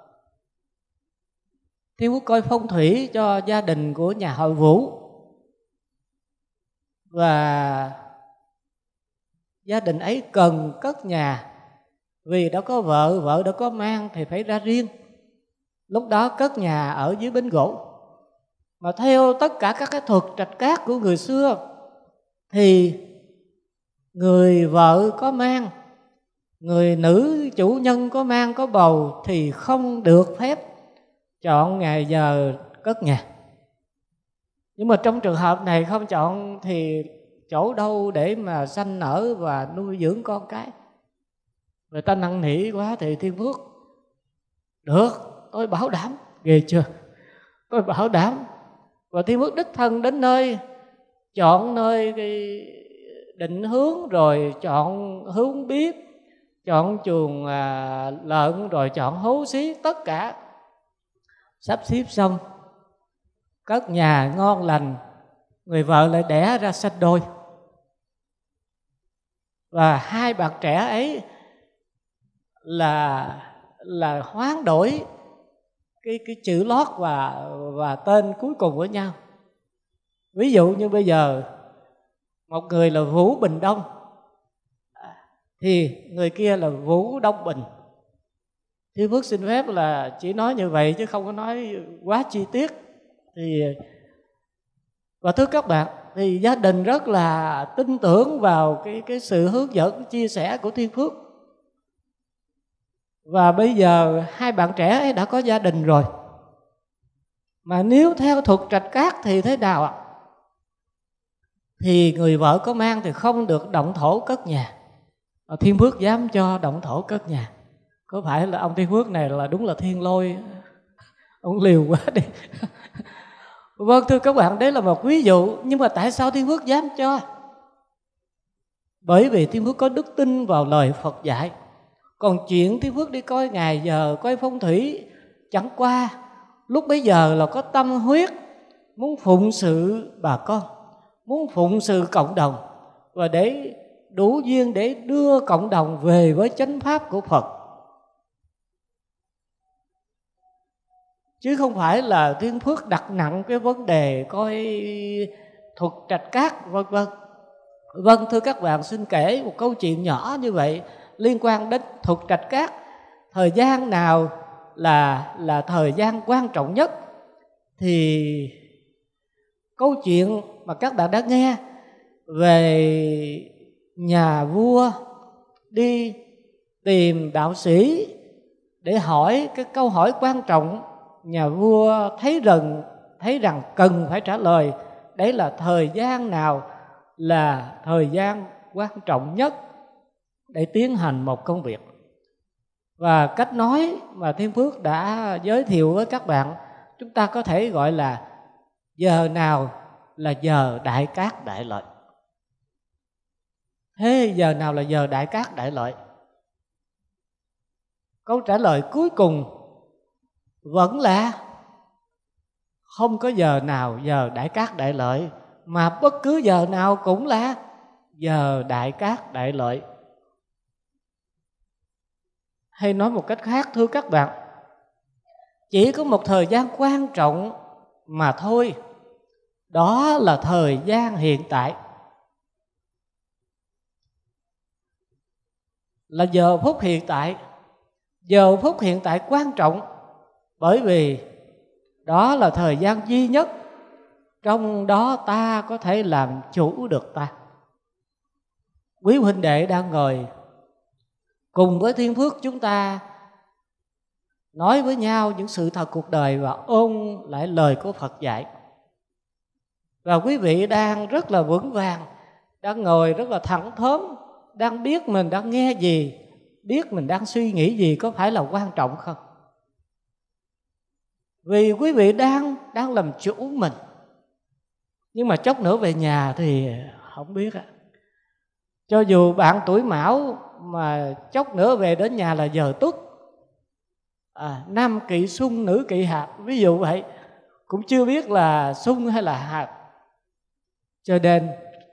Thiên Phước coi phong thủy cho gia đình của nhà họ Vũ, và gia đình ấy cần cất nhà vì đã có vợ, vợ đã có mang thì phải ra riêng. Lúc đó cất nhà ở dưới bến gỗ. Mà theo tất cả các cái thuật trạch cát của người xưa thì người vợ có mang, người nữ chủ nhân có mang có bầu thì không được phép chọn ngày giờ cất nhà. Nhưng mà trong trường hợp này không chọn thì chỗ đâu để mà sanh nở và nuôi dưỡng con cái. Người ta năn nỉ quá thì Thiên Phước được, tôi bảo đảm. Ghê chưa? Tôi bảo đảm. Và Thiên Phước đích thân đến nơi, chọn nơi định hướng, rồi chọn hướng biết, chọn chuồng à, lợn, rồi chọn hố xí, tất cả sắp xếp xong, cất nhà ngon lành. Người vợ lại đẻ ra sanh đôi. Và hai bạn trẻ ấy là là hoán đổi cái cái chữ lót và và tên cuối cùng của nhau. Ví dụ như bây giờ một người là Vũ Bình Đông thì người kia là Vũ Đông Bình. Thiên Phước xin phép là chỉ nói như vậy chứ không có nói quá chi tiết. Thì và thưa các bạn, thì gia đình rất là tin tưởng vào cái cái sự hướng dẫn chia sẻ của Thiên Phước. Và bây giờ hai bạn trẻ ấy đã có gia đình rồi. Mà nếu theo thuật trạch cát thì thế nào ạ? Thì người vợ có mang thì không được động thổ cất nhà. Thiên Phước dám cho động thổ cất nhà. Có phải là ông Thiên Phước này là đúng là thiên lôi, ông liều quá đi. Vâng, thưa các bạn, đấy là một ví dụ. Nhưng mà tại sao Thiên Phước dám cho? Bởi vì Thiên Phước có đức tin vào lời Phật dạy. Còn chuyện Thiên Phước đi coi ngày giờ, coi phong thủy, chẳng qua lúc bấy giờ là có tâm huyết muốn phụng sự bà con, muốn phụng sự cộng đồng, và để đủ duyên để đưa cộng đồng về với chánh pháp của Phật. Chứ không phải là Thiên Phước đặt nặng cái vấn đề coi thuật trạch cát vân vân. Vâng, thưa các bạn, xin kể một câu chuyện nhỏ như vậy liên quan đến thuật trạch cát. Thời gian nào là là thời gian quan trọng nhất? Thì câu chuyện mà các bạn đã nghe về nhà vua đi tìm đạo sĩ để hỏi cái câu hỏi quan trọng, nhà vua thấy rằng thấy rằng cần phải trả lời. Đấy là thời gian nào là thời gian quan trọng nhất để tiến hành một công việc. Và cách nói mà Thiên Phước đã giới thiệu với các bạn, chúng ta có thể gọi là giờ nào là giờ đại cát đại lợi. Thế giờ nào là giờ đại cát đại lợi? Câu trả lời cuối cùng vẫn là không có giờ nào giờ đại cát đại lợi, mà bất cứ giờ nào cũng là giờ đại cát đại lợi. Hay nói một cách khác, thưa các bạn, chỉ có một thời gian quan trọng mà thôi, đó là thời gian hiện tại, là giờ phút hiện tại. Giờ phút hiện tại quan trọng bởi vì đó là thời gian duy nhất trong đó ta có thể làm chủ được ta. Quý huynh đệ đang ngồi cùng với thiên phước chúng ta nói với nhau những sự thật cuộc đời và ôn lại lời của Phật dạy. Và quý vị đang rất là vững vàng, đang ngồi rất là thẳng thớm, đang biết mình đang nghe gì, biết mình đang suy nghĩ gì, có phải là quan trọng không? Vì quý vị đang đang làm chủ mình. Nhưng mà chốc nữa về nhà thì không biết á. Cho dù bạn tuổi Mão mà chốc nữa về đến nhà là giờ Tuất, à, nam kỵ xung, nữ kỵ hạp, ví dụ vậy, cũng chưa biết là xung hay là hạp. Cho nên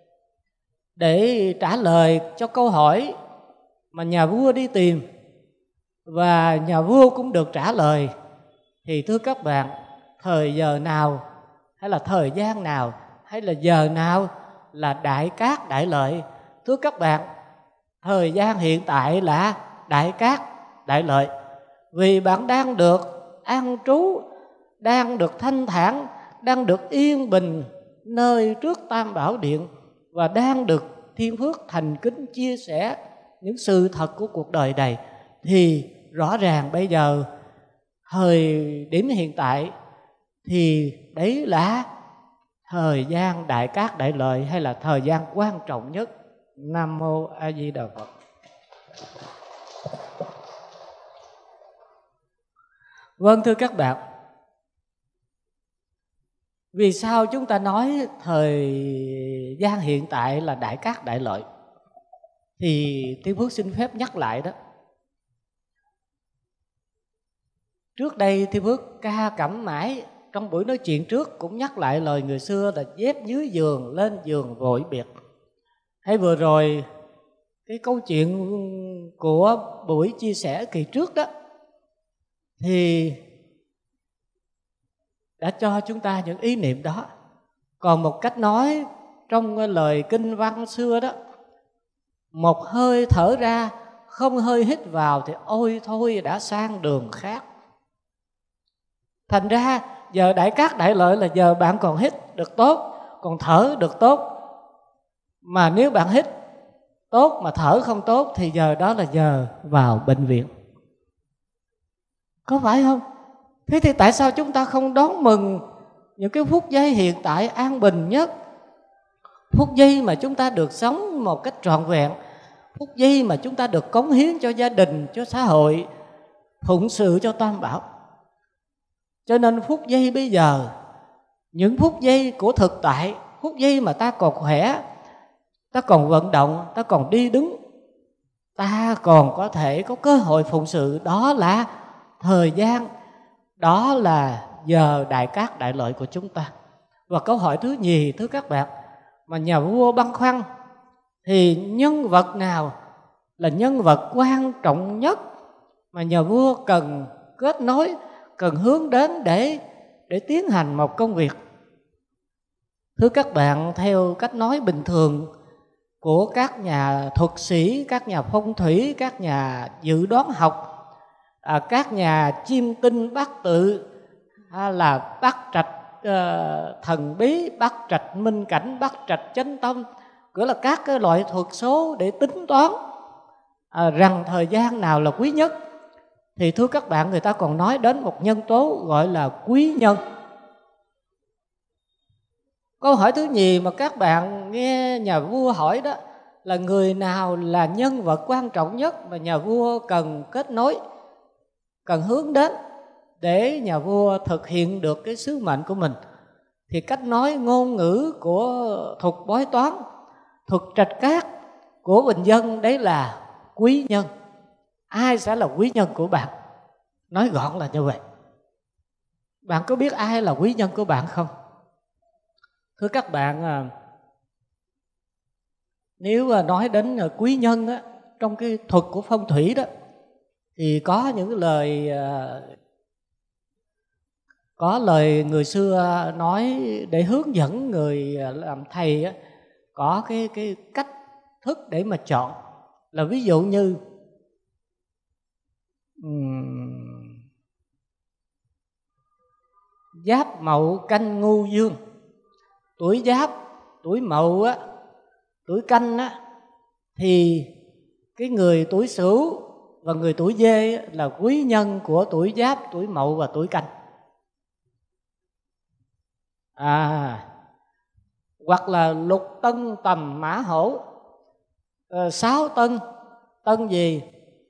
để trả lời cho câu hỏi mà nhà vua đi tìm và nhà vua cũng được trả lời, thì thưa các bạn, thời giờ nào hay là thời gian nào hay là giờ nào là đại cát đại lợi? Thưa các bạn, thời gian hiện tại là đại cát đại lợi. Vì bạn đang được an trú, đang được thanh thản, đang được yên bình nơi trước Tam Bảo Điện, và đang được thiên phước thành kính chia sẻ những sự thật của cuộc đời này. Thì rõ ràng bây giờ thời điểm hiện tại thì đấy là thời gian đại cát đại lợi, hay là thời gian quan trọng nhất. Nam Mô A Di Đà Phật. Vâng, thưa các bạn, vì sao chúng ta nói thời gian hiện tại là đại cát đại lợi? Thì Thiên Phước xin phép nhắc lại đó. Trước đây Thiên Phước ca cẩm mãi, trong buổi nói chuyện trước cũng nhắc lại lời người xưa là dép dưới giường, lên giường vội biệt. Hay vừa rồi cái câu chuyện của buổi chia sẻ kỳ trước đó thì đã cho chúng ta những ý niệm đó. Còn một cách nói trong lời kinh văn xưa đó, một hơi thở ra, không hơi hít vào thì ôi thôi đã sang đường khác. Thành ra giờ đại cát đại lợi là giờ bạn còn hít được tốt, còn thở được tốt. Mà nếu bạn hít tốt mà thở không tốt thì giờ đó là giờ vào bệnh viện. Có phải không? Thế thì tại sao chúng ta không đón mừng những cái phút giây hiện tại an bình nhất, phút giây mà chúng ta được sống một cách trọn vẹn, phút giây mà chúng ta được cống hiến cho gia đình, cho xã hội, phụng sự cho Tam Bảo? Cho nên phút giây bây giờ, những phút giây của thực tại, phút giây mà ta còn khỏe, ta còn vận động, ta còn đi đứng, ta còn có thể có cơ hội phụng sự, đó là thời gian, đó là giờ đại cát đại lợi của chúng ta. Và câu hỏi thứ nhì, thưa các bạn, mà nhà vua băn khoăn thì nhân vật nào là nhân vật quan trọng nhất mà nhà vua cần kết nối, cần hướng đến để, để tiến hành một công việc? Thưa các bạn, theo cách nói bình thường của các nhà thuật sĩ, các nhà phong thủy, các nhà dự đoán học, à, các nhà chiêm tinh bát tự, hay là bát trạch uh, thần bí, bát trạch minh cảnh, bát trạch chánh tâm, gọi là các cái loại thuật số để tính toán à, rằng thời gian nào là quý nhất. Thì thưa các bạn, người ta còn nói đến một nhân tố gọi là quý nhân. Câu hỏi thứ nhì mà các bạn nghe nhà vua hỏi đó là người nào là nhân vật quan trọng nhất mà nhà vua cần kết nối, cần hướng đến để nhà vua thực hiện được cái sứ mệnh của mình. Thì cách nói ngôn ngữ của thuật bói toán, thuật trạch cát của bình dân đấy là quý nhân. Ai sẽ là quý nhân của bạn? Nói gọn là như vậy. Bạn có biết ai là quý nhân của bạn không? Thưa các bạn, nếu nói đến quý nhân á, trong cái thuật của phong thủy đó, thì có những lời có lời người xưa nói để hướng dẫn người làm thầy á, có cái cái cách thức để mà chọn. Là ví dụ như um, Giáp Mậu Canh Ngưu Dương. Tuổi Giáp, tuổi Mậu á, tuổi Canh á, thì cái người tuổi Sửu và người tuổi Dê là quý nhân của tuổi Giáp, tuổi Mậu và tuổi Canh. À, hoặc là Lục Tân Tầm Mã Hổ. À, sáu tân, tân gì?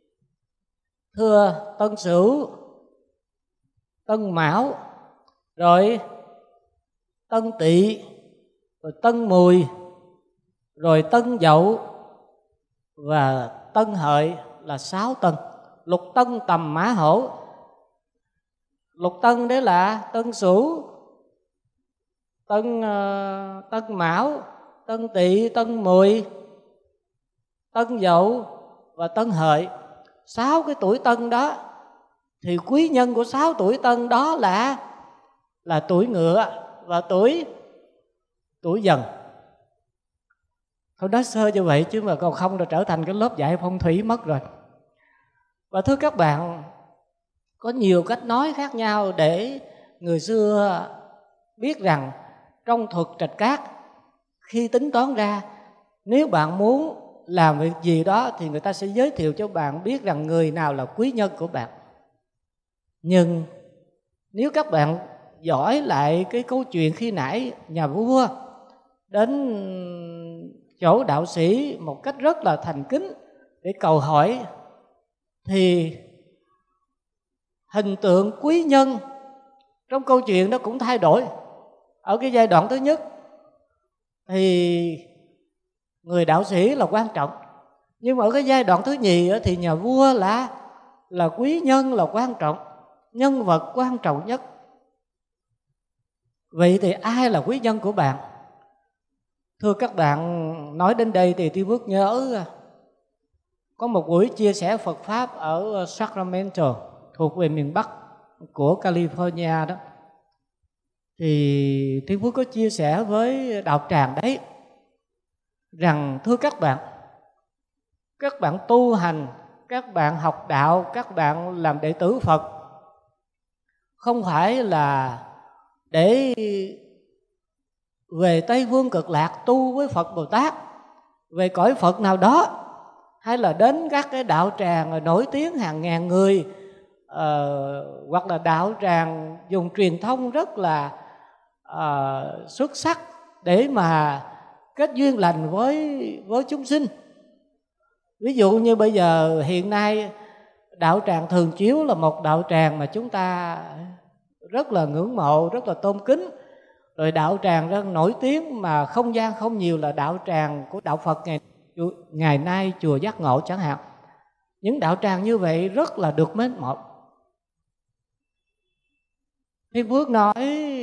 Thưa Tân Sửu, Tân Mão, rồi Tân Tỵ, rồi Tân Mùi, rồi Tân Dậu và Tân Hợi là sáu tân. Lục Tân Tầm Mã Hổ. Lục tân đấy là Tân Sửu, Tân uh, Tân Mão, Tân Tỵ, Tân Mùi, Tân Dậu và Tân Hợi. Sáu cái tuổi tân đó thì quý nhân của sáu tuổi tân đó là là tuổi Ngựa và tuổi tuổi Dần. Thôi nói sơ như vậy chứ mà còn không là trở thành cái lớp dạy phong thủy mất rồi. Và thưa các bạn, có nhiều cách nói khác nhau để người xưa biết rằng trong thuật trạch cát, khi tính toán ra, nếu bạn muốn làm việc gì đó thì người ta sẽ giới thiệu cho bạn biết rằng người nào là quý nhân của bạn. Nhưng nếu các bạn giỏi lại cái câu chuyện khi nãy nhà vua đến chỗ đạo sĩ một cách rất là thành kính để cầu hỏi, thì hình tượng quý nhân trong câu chuyện đó cũng thay đổi. Ở cái giai đoạn thứ nhất thì người đạo sĩ là quan trọng, nhưng mà ở cái giai đoạn thứ nhì thì nhà vua là là quý nhân là quan trọng, nhân vật quan trọng nhất. Vậy thì ai là quý nhân của bạn? Thưa các bạn, nói đến đây thì tôi bước nhớ có một buổi chia sẻ Phật Pháp ở Sacramento thuộc về miền Bắc của California đó. Thì Thiên Phước có chia sẻ với đạo tràng đấy rằng thưa các bạn, các bạn tu hành, các bạn học đạo, các bạn làm đệ tử Phật không phải là để về Tây Phương Cực Lạc tu với Phật Bồ Tát, về cõi Phật nào đó, hay là đến các cái đạo tràng nổi tiếng hàng ngàn người, uh, hoặc là đạo tràng dùng truyền thông rất là uh, xuất sắc để mà kết duyên lành với với chúng sinh. Ví dụ như bây giờ hiện nay đạo tràng Thường Chiếu là một đạo tràng mà chúng ta rất là ngưỡng mộ, rất là tôn kính. Rồi đạo tràng rất nổi tiếng mà không gian không nhiều là đạo tràng của đạo Phật ngày ngày nay chùa Giác Ngộ chẳng hạn. Những đạo tràng như vậy rất là được mến mộ. Thiên Phước nói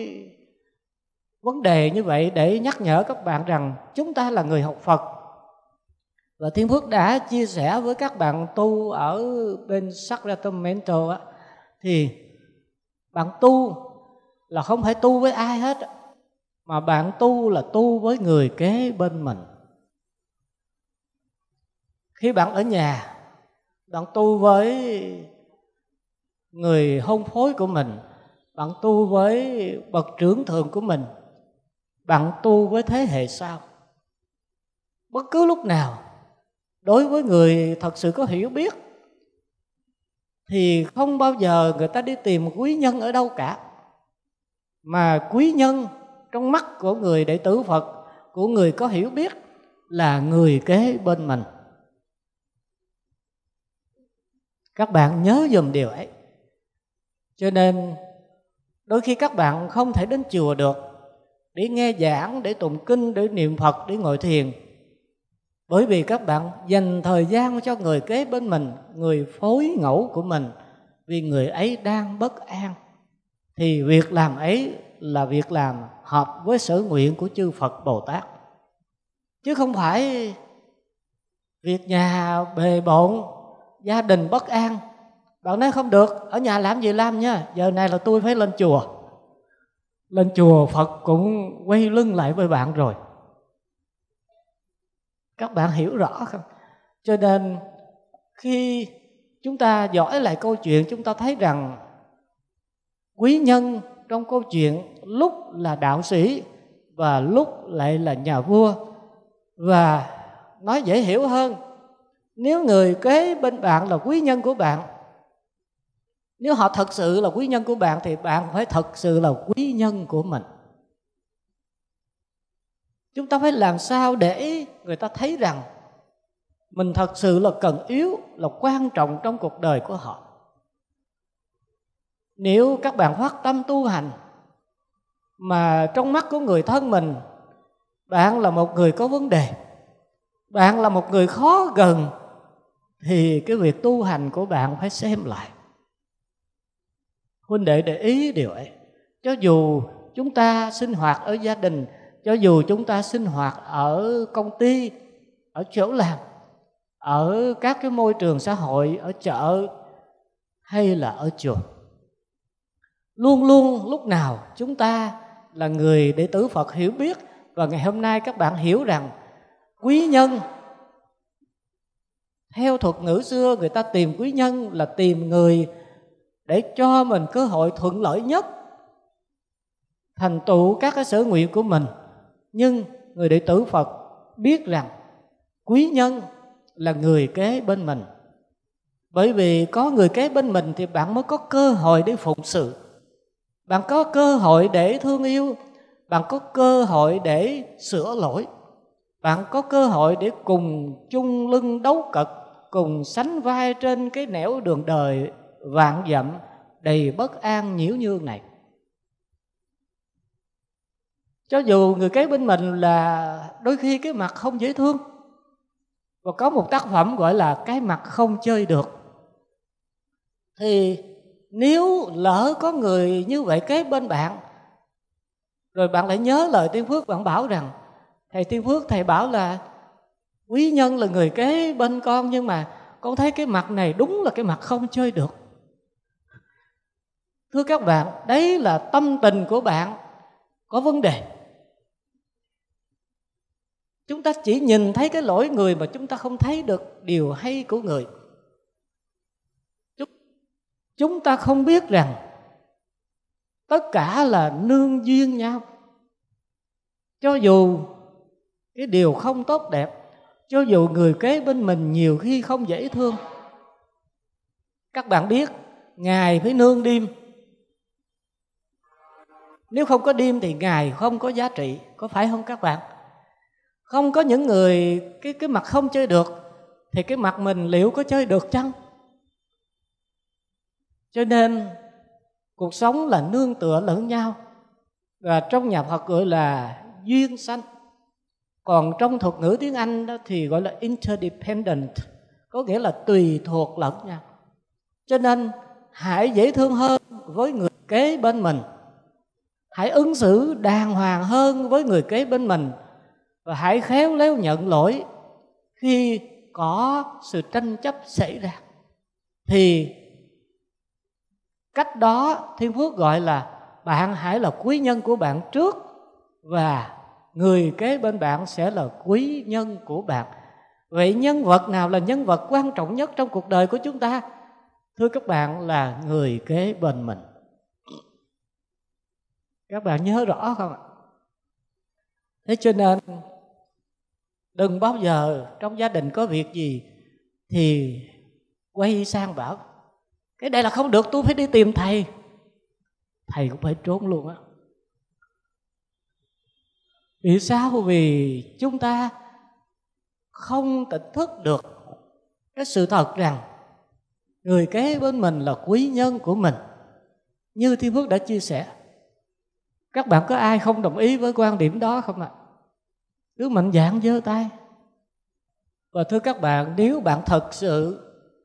vấn đề như vậy để nhắc nhở các bạn rằng chúng ta là người học Phật. Và Thiên Phước đã chia sẻ với các bạn tu ở bên Sacramento á, thì bạn tu là không phải tu với ai hết, mà bạn tu là tu với người kế bên mình. Khi bạn ở nhà, bạn tu với người hôn phối của mình, bạn tu với bậc trưởng thượng của mình, bạn tu với thế hệ sau. Bất cứ lúc nào, đối với người thật sự có hiểu biết thì không bao giờ người ta đi tìm quý nhân ở đâu cả, mà quý nhân trong mắt của người đệ tử Phật, của người có hiểu biết là người kế bên mình. Các bạn nhớ dùm điều ấy. Cho nên đôi khi các bạn không thể đến chùa được để nghe giảng, để tụng kinh, để niệm Phật, để ngồi thiền, bởi vì các bạn dành thời gian cho người kế bên mình, người phối ngẫu của mình, vì người ấy đang bất an. Thì việc làm ấy là việc làm hợp với sở nguyện của chư Phật Bồ Tát, chứ không phải việc nhà bề bộn, gia đình bất an. Bạn nói không được, ở nhà làm gì làm nha, giờ này là tôi phải lên chùa. Lên chùa Phật cũng quay lưng lại với bạn rồi. Các bạn hiểu rõ không? Cho nên khi chúng ta dõi lại câu chuyện, chúng ta thấy rằng quý nhân trong câu chuyện lúc là đạo sĩ và lúc lại là nhà vua. Và nói dễ hiểu hơn Nếu người kế bên bạn là quý nhân của bạn, nếu họ thật sự là quý nhân của bạn, thì bạn phải thật sự là quý nhân của mình. Chúng ta phải làm sao để người ta thấy rằng mình thật sự là cần yếu, là quan trọng trong cuộc đời của họ. Nếu các bạn phát tâm tu hành mà trong mắt của người thân mình, bạn là một người có vấn đề, bạn là một người khó gần, thì cái việc tu hành của bạn phải xem lại. Huynh đệ để ý điều ấy. Cho dù chúng ta sinh hoạt ở gia đình, cho dù chúng ta sinh hoạt ở công ty, ở chỗ làm, ở các cái môi trường xã hội, ở chợ hay là ở chùa, luôn luôn lúc nào chúng ta là người đệ tử Phật hiểu biết. Và ngày hôm nay các bạn hiểu rằng quý nhân, theo thuật ngữ xưa người ta tìm quý nhân là tìm người để cho mình cơ hội thuận lợi nhất thành tựu các cái sở nguyện của mình. Nhưng người đệ tử Phật biết rằng quý nhân là người kế bên mình. Bởi vì có người kế bên mình thì bạn mới có cơ hội để phụng sự, bạn có cơ hội để thương yêu, bạn có cơ hội để sửa lỗi, bạn có cơ hội để cùng chung lưng đấu cật, cùng sánh vai trên cái nẻo đường đời vạn dặm đầy bất an nhiễu nhương này. Cho dù người kế bên mình là đôi khi cái mặt không dễ thương, và có một tác phẩm gọi là cái mặt không chơi được, thì nếu lỡ có người như vậy kế bên bạn, rồi bạn lại nhớ lời Tiên Phước, bạn bảo rằng thầy Tiên Phước, thầy bảo là quý nhân là người kế bên con, nhưng mà con thấy cái mặt này đúng là cái mặt không chơi được. Thưa các bạn, đấy là tâm tình của bạn có vấn đề. Chúng ta chỉ nhìn thấy cái lỗi người mà chúng ta không thấy được điều hay của người. Chúng ta không biết rằng tất cả là nương duyên nhau. Cho dù cái điều không tốt đẹp, cho dù người kế bên mình nhiều khi không dễ thương. Các bạn biết ngày phải nương đêm, nếu không có đêm thì ngày không có giá trị, có phải không các bạn? Không có những người cái, cái mặt không chơi được thì cái mặt mình liệu có chơi được chăng? Cho nên cuộc sống là nương tựa lẫn nhau, và trong nhà Phật gọi là duyên sanh. Còn trong thuật ngữ tiếng Anh đó thì gọi là interdependent, có nghĩa là tùy thuộc lẫn nhau. Cho nên hãy dễ thương hơn với người kế bên mình, hãy ứng xử đàng hoàng hơn với người kế bên mình, và hãy khéo léo nhận lỗi khi có sự tranh chấp xảy ra. Thì cách đó Thiên Phước gọi là bạn hãy là quý nhân của bạn trước, và người kế bên bạn sẽ là quý nhân của bạn. Vậy nhân vật nào là nhân vật quan trọng nhất trong cuộc đời của chúng ta? Thưa các bạn, là người kế bên mình. Các bạn nhớ rõ không ạ? Thế cho nên đừng bao giờ trong gia đình có việc gì thì quay sang bảo cái này là không được, tôi phải đi tìm thầy. Thầy cũng phải trốn luôn á. Vì sao? Vì chúng ta không tỉnh thức được cái sự thật rằng người kế bên mình là quý nhân của mình. Như Thiên Phước đã chia sẻ, các bạn có ai không đồng ý với quan điểm đó không ạ? Cứ mạnh dạn giơ tay. Và thưa các bạn, nếu bạn thật sự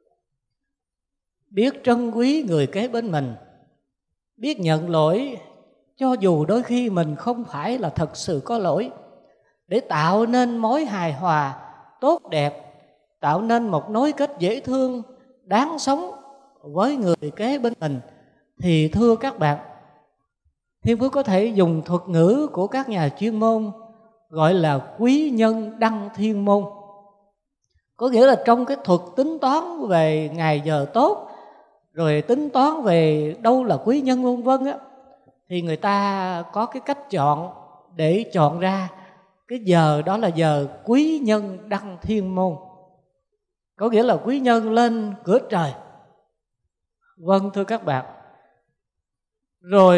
biết trân quý người kế bên mình, biết nhận lỗi cho dù đôi khi mình không phải là thật sự có lỗi, để tạo nên mối hài hòa tốt đẹp, tạo nên một nối kết dễ thương, đáng sống với người kế bên mình, thì thưa các bạn, Thiên Phước có thể dùng thuật ngữ của các nhà chuyên môn gọi là quý nhân đăng thiên môn. Có nghĩa là trong cái thuật tính toán về ngày giờ tốt, rồi tính toán về đâu là quý nhân vân vân á, thì người ta có cái cách chọn để chọn ra cái giờ đó là giờ quý nhân đăng thiên môn. có nghĩa là quý nhân lên cửa trời. Vâng, thưa các bạn. Rồi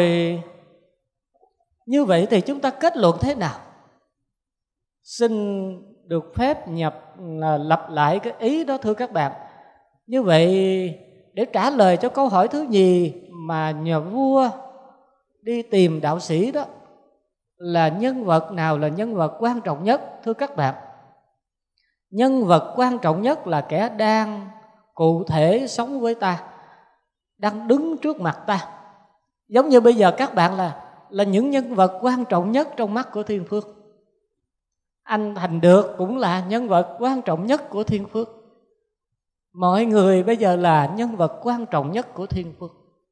như vậy thì chúng ta kết luận thế nào? Xin được phép nhập là lặp lại cái ý đó thưa các bạn. Như vậy để trả lời cho câu hỏi thứ nhì mà nhà vua đi tìm đạo sĩ đó, là nhân vật nào là nhân vật quan trọng nhất thưa các bạn? Nhân vật quan trọng nhất là kẻ đang cụ thể sống với ta, đang đứng trước mặt ta. Giống như bây giờ các bạn là là những nhân vật quan trọng nhất trong mắt của Thiên Phước. Anh Thành Được cũng là nhân vật quan trọng nhất của Thiên Phước. Mọi người bây giờ là nhân vật quan trọng nhất của Thiên Phước.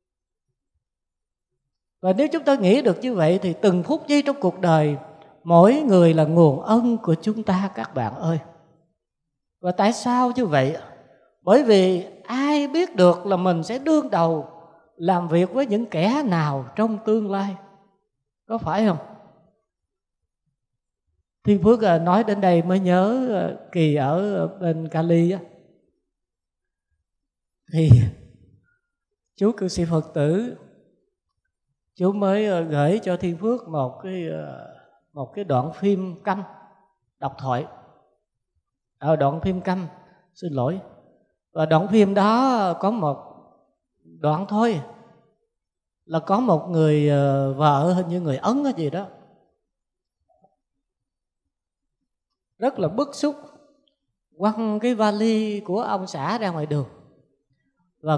Và nếu chúng ta nghĩ được như vậy thì từng phút giây trong cuộc đời, mỗi người là nguồn ân của chúng ta các bạn ơi. Và tại sao như vậy? Bởi vì ai biết được là mình sẽ đương đầu làm việc với những kẻ nào trong tương lai, có phải không? Thiên Phước nói đến đây mới nhớ kỳ ở bên Cali á, thì chú cư sĩ Phật tử, chú mới gửi cho Thiên Phước một cái một cái đoạn phim câm độc thoại. Ở đoạn phim câm, xin lỗi. Và đoạn phim đó có một đoạn thôi, là có một người vợ, hình như người Ấn hay gì đó, rất là bức xúc, quăng cái vali của ông xã ra ngoài đường. Và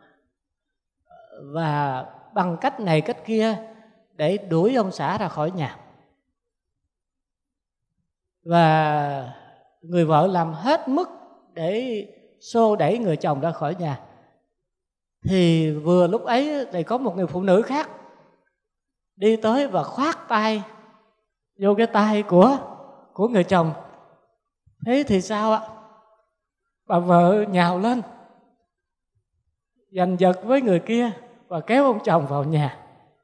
và bằng cách này cách kia để đuổi ông xã ra khỏi nhà. Và người vợ làm hết mức để xô đẩy người chồng ra khỏi nhà. Thì vừa lúc ấy thì có một người phụ nữ khác đi tới và khoát tay vô cái tay của của người chồng. Thế thì sao ạ? Bà vợ nhào lên, giành giật với người kia và kéo ông chồng vào nhà.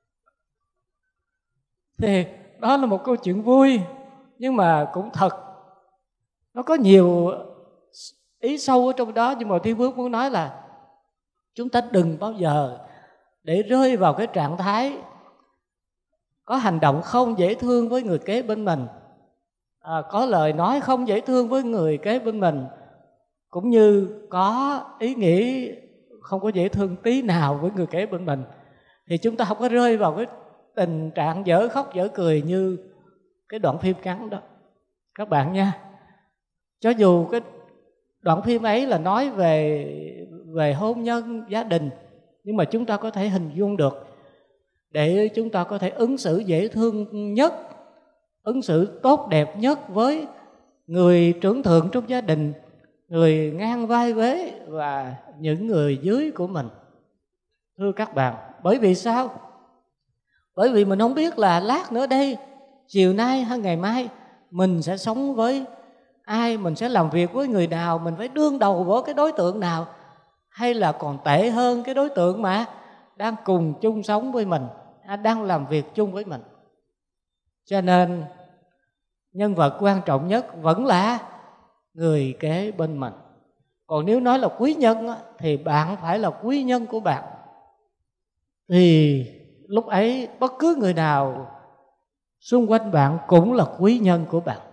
Thì đó là một câu chuyện vui, nhưng mà cũng thật, nó có nhiều ý sâu ở trong đó. Nhưng mà Thiên Phước muốn nói là chúng ta đừng bao giờ để rơi vào cái trạng thái có hành động không dễ thương với người kế bên mình, à, có lời nói không dễ thương với người kế bên mình, cũng như có ý nghĩ không có dễ thương tí nào với người kế bên mình. Thì chúng ta không có rơi vào cái tình trạng dở khóc dở cười như cái đoạn phim ngắn đó các bạn nha. Cho dù cái đoạn phim ấy là nói về về hôn nhân, gia đình, nhưng mà chúng ta có thể hình dung được để chúng ta có thể ứng xử dễ thương nhất, ứng xử tốt đẹp nhất với người trưởng thượng trong gia đình, người ngang vai vế và những người dưới của mình. Thưa các bạn, bởi vì sao? Bởi vì mình không biết là lát nữa đây, chiều nay hay ngày mai mình sẽ sống với ai, mình sẽ làm việc với người nào, mình phải đương đầu với cái đối tượng nào, hay là còn tệ hơn cái đối tượng mà đang cùng chung sống với mình, đang làm việc chung với mình. Cho nên nhân vật quan trọng nhất vẫn là người kế bên mình. Còn nếu nói là quý nhân thì bạn phải là quý nhân của bạn. Thì lúc ấy bất cứ người nào xung quanh bạn cũng là quý nhân của bạn.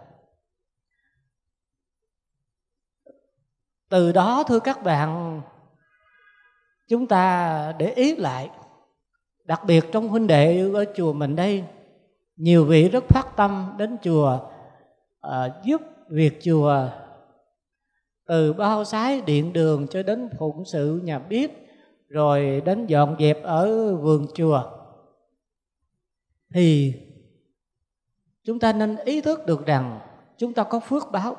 Từ đó thưa các bạn, chúng ta để ý lại, đặc biệt trong huynh đệ ở chùa mình đây, nhiều vị rất phát tâm đến chùa, à, giúp việc chùa, từ bao sái điện đường cho đến phụng sự nhà bếp, rồi đến dọn dẹp ở vườn chùa. Thì chúng ta nên ý thức được rằng chúng ta có phước báo.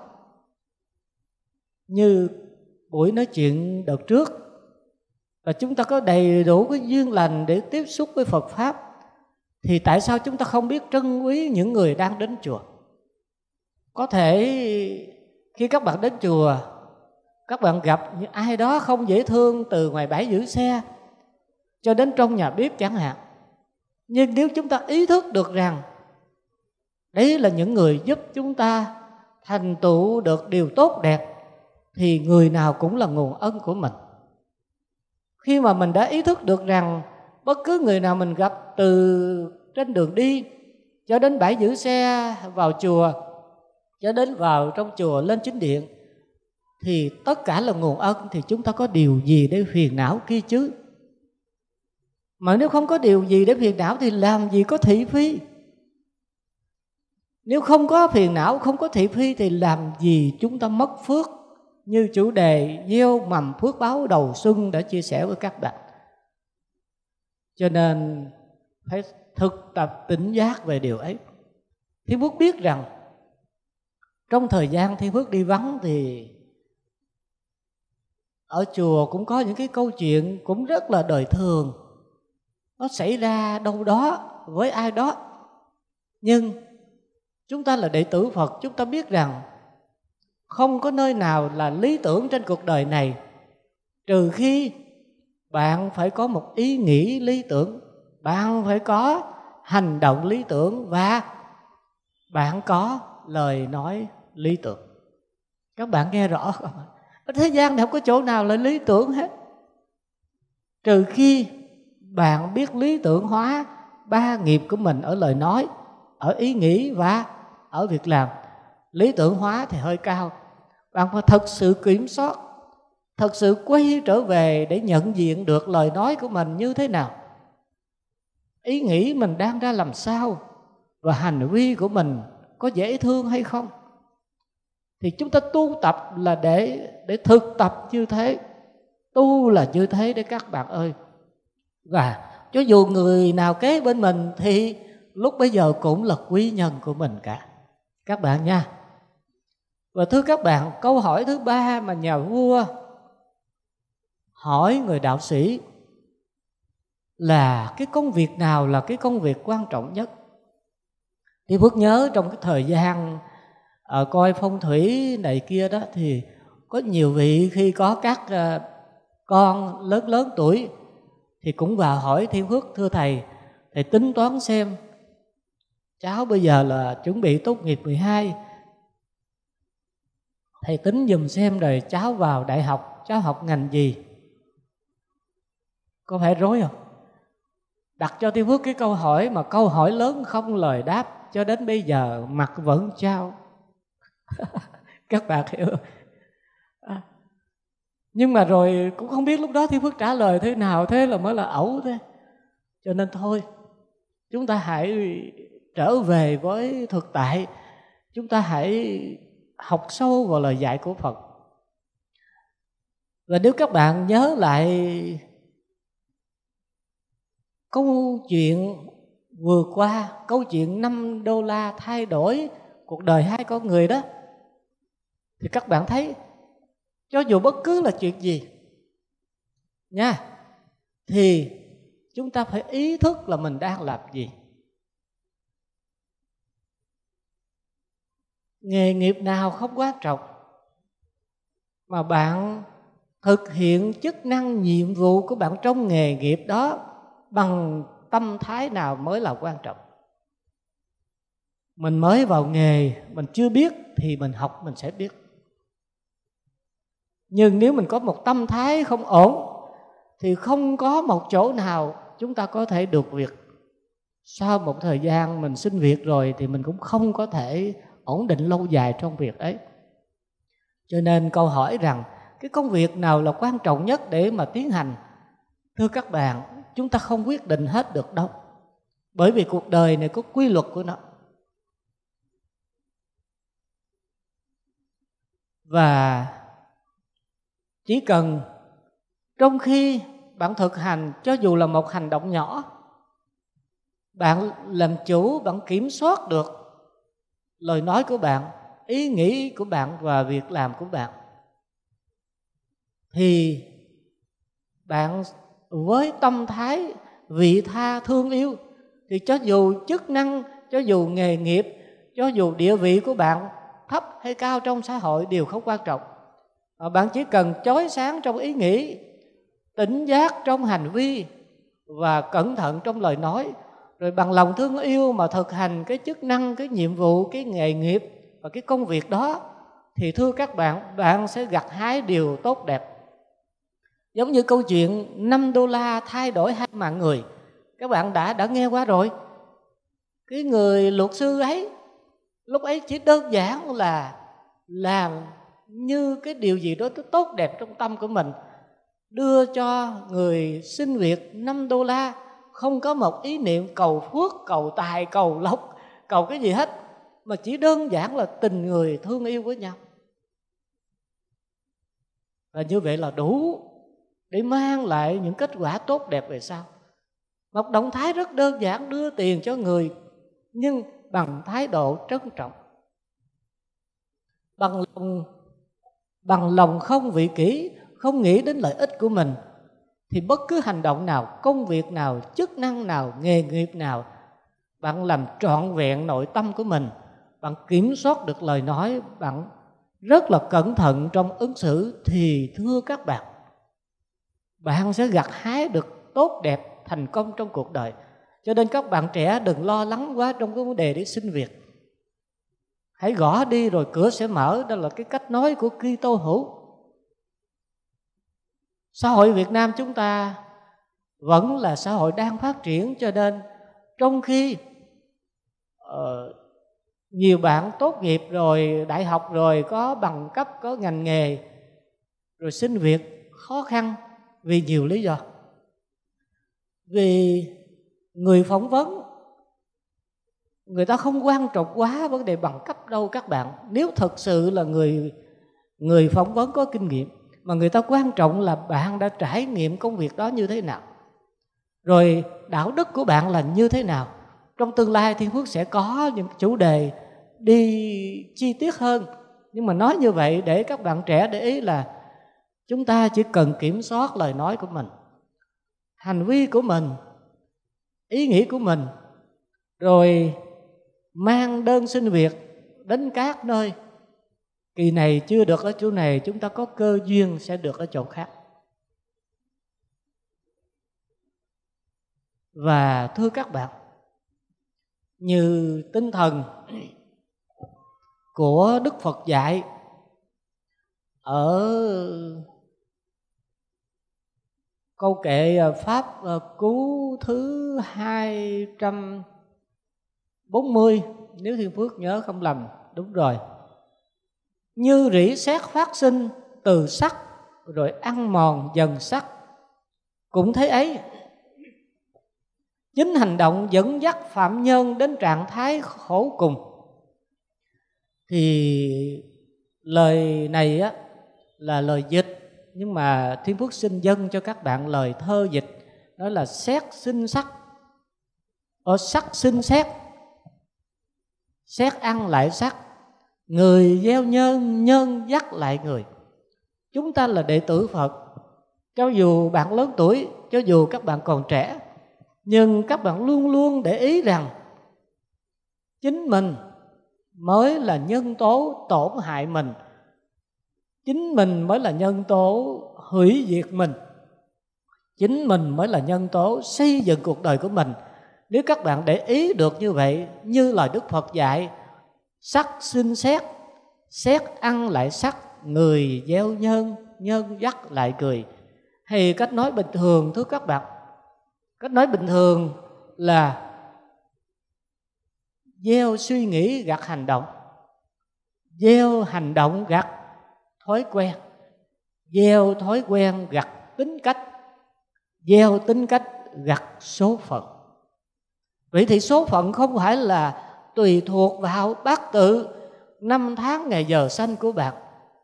Như buổi nói chuyện đợt trước, và chúng ta có đầy đủ cái duyên lành để tiếp xúc với Phật Pháp, thì tại sao chúng ta không biết trân quý những người đang đến chùa? Có thể khi các bạn đến chùa, các bạn gặp những ai đó không dễ thương, từ ngoài bãi giữ xe cho đến trong nhà bếp chẳng hạn. Nhưng nếu chúng ta ý thức được rằng đấy là những người giúp chúng ta thành tựu được điều tốt đẹp, thì người nào cũng là nguồn ân của mình. Khi mà mình đã ý thức được rằng bất cứ người nào mình gặp, từ trên đường đi cho đến bãi giữ xe vào chùa, cho đến vào trong chùa lên chính điện, thì tất cả là nguồn ân, thì chúng ta có điều gì để phiền não kia chứ? Mà nếu không có điều gì để phiền não thì làm gì có thị phi? Nếu không có phiền não, không có thị phi thì làm gì chúng ta mất phước? Như chủ đề gieo mầm phước báo đầu xuân đã chia sẻ với các bạn. Cho nên phải thực tập tỉnh giác về điều ấy. Thiên Phước biết rằng trong thời gian Thiên Phước đi vắng thì ở chùa cũng có những cái câu chuyện cũng rất là đời thường, nó xảy ra đâu đó với ai đó. Nhưng chúng ta là đệ tử Phật, chúng ta biết rằng không có nơi nào là lý tưởng trên cuộc đời này, trừ khi bạn phải có một ý nghĩ lý tưởng, bạn phải có hành động lý tưởng, và bạn có lời nói lý tưởng. Các bạn nghe rõ không? Ở thế gian này không có chỗ nào là lý tưởng hết, trừ khi bạn biết lý tưởng hóa ba nghiệp của mình ở lời nói, ở ý nghĩ và ở việc làm. Lý tưởng hóa thì hơi cao, bạn phải thật sự kiểm soát, thật sự quay trở về để nhận diện được lời nói của mình như thế nào, ý nghĩ mình đang ra làm sao, và hành vi của mình có dễ thương hay không. Thì chúng ta tu tập là để để thực tập như thế, tu là như thế đấy các bạn ơi. Và cho dù người nào kế bên mình thì lúc bấy giờ cũng là quý nhân của mình cả, các bạn nha. Và thưa các bạn, câu hỏi thứ ba mà nhà vua hỏi người đạo sĩ là cái công việc nào là cái công việc quan trọng nhất. Thì Phước nhớ trong cái thời gian à, coi phong thủy này kia đó, thì có nhiều vị khi có các à, con lớn lớn tuổi thì cũng vào hỏi Thiên Phước: thưa thầy, thầy tính toán xem cháu bây giờ là chuẩn bị tốt nghiệp mười hai, thầy tính dùm xem rồi cháu vào đại học cháu học ngành gì. Có phải rối không? Đặt cho Thiên Phước cái câu hỏi mà câu hỏi lớn không lời đáp, cho đến bây giờ mặt vẫn trao. Các bạn hiểu không? À, nhưng mà rồi cũng không biết lúc đó Thiên Phước trả lời thế nào, thế là mới là ẩu thế. Cho nên thôi, chúng ta hãy trở về với thực tại, chúng ta hãy học sâu vào lời dạy của Phật. Và nếu các bạn nhớ lại câu chuyện vừa qua, câu chuyện năm đô la thay đổi cuộc đời hai con người đó, thì các bạn thấy cho dù bất cứ là chuyện gì nha, thì chúng ta phải ý thức là mình đang làm gì. Nghề nghiệp nào không quan trọng, mà bạn thực hiện chức năng nhiệm vụ của bạn trong nghề nghiệp đó bằng tâm thái nào mới là quan trọng. Mình mới vào nghề, mình chưa biết thì mình học mình sẽ biết. Nhưng nếu mình có một tâm thái không ổn thì không có một chỗ nào chúng ta có thể được việc. Sau một thời gian mình xin việc rồi thì mình cũng không có thể ổn định lâu dài trong việc ấy. Cho nên câu hỏi rằng cái công việc nào là quan trọng nhất để mà tiến hành, thưa các bạn, chúng ta không quyết định hết được đâu. Bởi vì cuộc đời này có quy luật của nó. Và chỉ cần trong khi bạn thực hành, cho dù là một hành động nhỏ, bạn làm chủ, bạn kiểm soát được lời nói của bạn, ý nghĩ của bạn và việc làm của bạn, thì bạn với tâm thái vị tha thương yêu, thì cho dù chức năng, cho dù nghề nghiệp, cho dù địa vị của bạn thấp hay cao trong xã hội đều không quan trọng. Bạn chỉ cần chói sáng trong ý nghĩ, tỉnh giác trong hành vi và cẩn thận trong lời nói, rồi bằng lòng thương yêu mà thực hành cái chức năng, cái nhiệm vụ, cái nghề nghiệp và cái công việc đó, thì thưa các bạn, bạn sẽ gặt hái điều tốt đẹp. Giống như câu chuyện năm đô la thay đổi hai mạng người, các bạn đã đã nghe qua rồi. Cái người luật sư ấy lúc ấy chỉ đơn giản là làm như cái điều gì đó tốt đẹp trong tâm của mình, đưa cho người xin việc năm đô la, không có một ý niệm cầu phước, cầu tài, cầu lộc, cầu cái gì hết, mà chỉ đơn giản là tình người thương yêu với nhau. Và như vậy là đủ để mang lại những kết quả tốt đẹp về sau. Một động thái rất đơn giản, đưa tiền cho người nhưng bằng thái độ trân trọng, bằng lòng, bằng lòng không vị kỷ, không nghĩ đến lợi ích của mình, thì bất cứ hành động nào, công việc nào, chức năng nào, nghề nghiệp nào, bạn làm trọn vẹn nội tâm của mình, bạn kiểm soát được lời nói, bạn rất là cẩn thận trong ứng xử, thì thưa các bạn, bạn sẽ gặt hái được tốt đẹp, thành công trong cuộc đời. Cho nên các bạn trẻ đừng lo lắng quá trong cái vấn đề để xin việc. Hãy gõ đi rồi cửa sẽ mở, đó là cái cách nói của Kitô hữu. Xã hội Việt Nam chúng ta vẫn là xã hội đang phát triển, cho nên trong khi uh, nhiều bạn tốt nghiệp rồi, đại học rồi, có bằng cấp, có ngành nghề, rồi xin việc khó khăn vì nhiều lý do. Vì người phỏng vấn, người ta không quan trọng quá vấn đề bằng cấp đâu các bạn. Nếu thật sự là người, người phỏng vấn có kinh nghiệm, mà người ta quan trọng là bạn đã trải nghiệm công việc đó như thế nào, rồi đạo đức của bạn là như thế nào. Trong tương lai Thiên Phước sẽ có những chủ đề đi chi tiết hơn, nhưng mà nói như vậy để các bạn trẻ để ý là chúng ta chỉ cần kiểm soát lời nói của mình, hành vi của mình, ý nghĩ của mình, rồi mang đơn xin việc đến các nơi. Kỳ này chưa được ở chỗ này, chúng ta có cơ duyên sẽ được ở chỗ khác. Và thưa các bạn, như tinh thần của Đức Phật dạy ở câu kệ Pháp Cú thứ hai trăm bốn mươi, nếu Thiên Phước nhớ không lầm, đúng rồi. Như rỉ sét phát sinh từ sắc, rồi ăn mòn dần sắc, cũng thế ấy. Chính hành động dẫn dắt phạm nhân đến trạng thái khổ cùng. Thì lời này á là lời dịch, nhưng mà Thiên Phước xin dâng cho các bạn lời thơ dịch, đó là sét sinh sắc, ở sắc sinh sét, sét ăn lại sắc, người gieo nhân, nhân dắt lại người. Chúng ta là đệ tử Phật, cho dù bạn lớn tuổi, cho dù các bạn còn trẻ, nhưng các bạn luôn luôn để ý rằng chính mình mới là nhân tố tổn hại mình, chính mình mới là nhân tố hủy diệt mình, chính mình mới là nhân tố xây dựng cuộc đời của mình. Nếu các bạn để ý được như vậy, như lời Đức Phật dạy, sắc sinh sét, sét ăn lại sắc, người gieo nhân, nhân dắt lại cười. Thì cách nói bình thường thưa các bạn, cách nói bình thường là gieo suy nghĩ gặt hành động, gieo hành động gặt thói quen, gieo thói quen gặt tính cách, gieo tính cách gặt số phận. Vậy thì số phận không phải là tùy thuộc vào bát tự năm tháng ngày giờ sanh của bạn,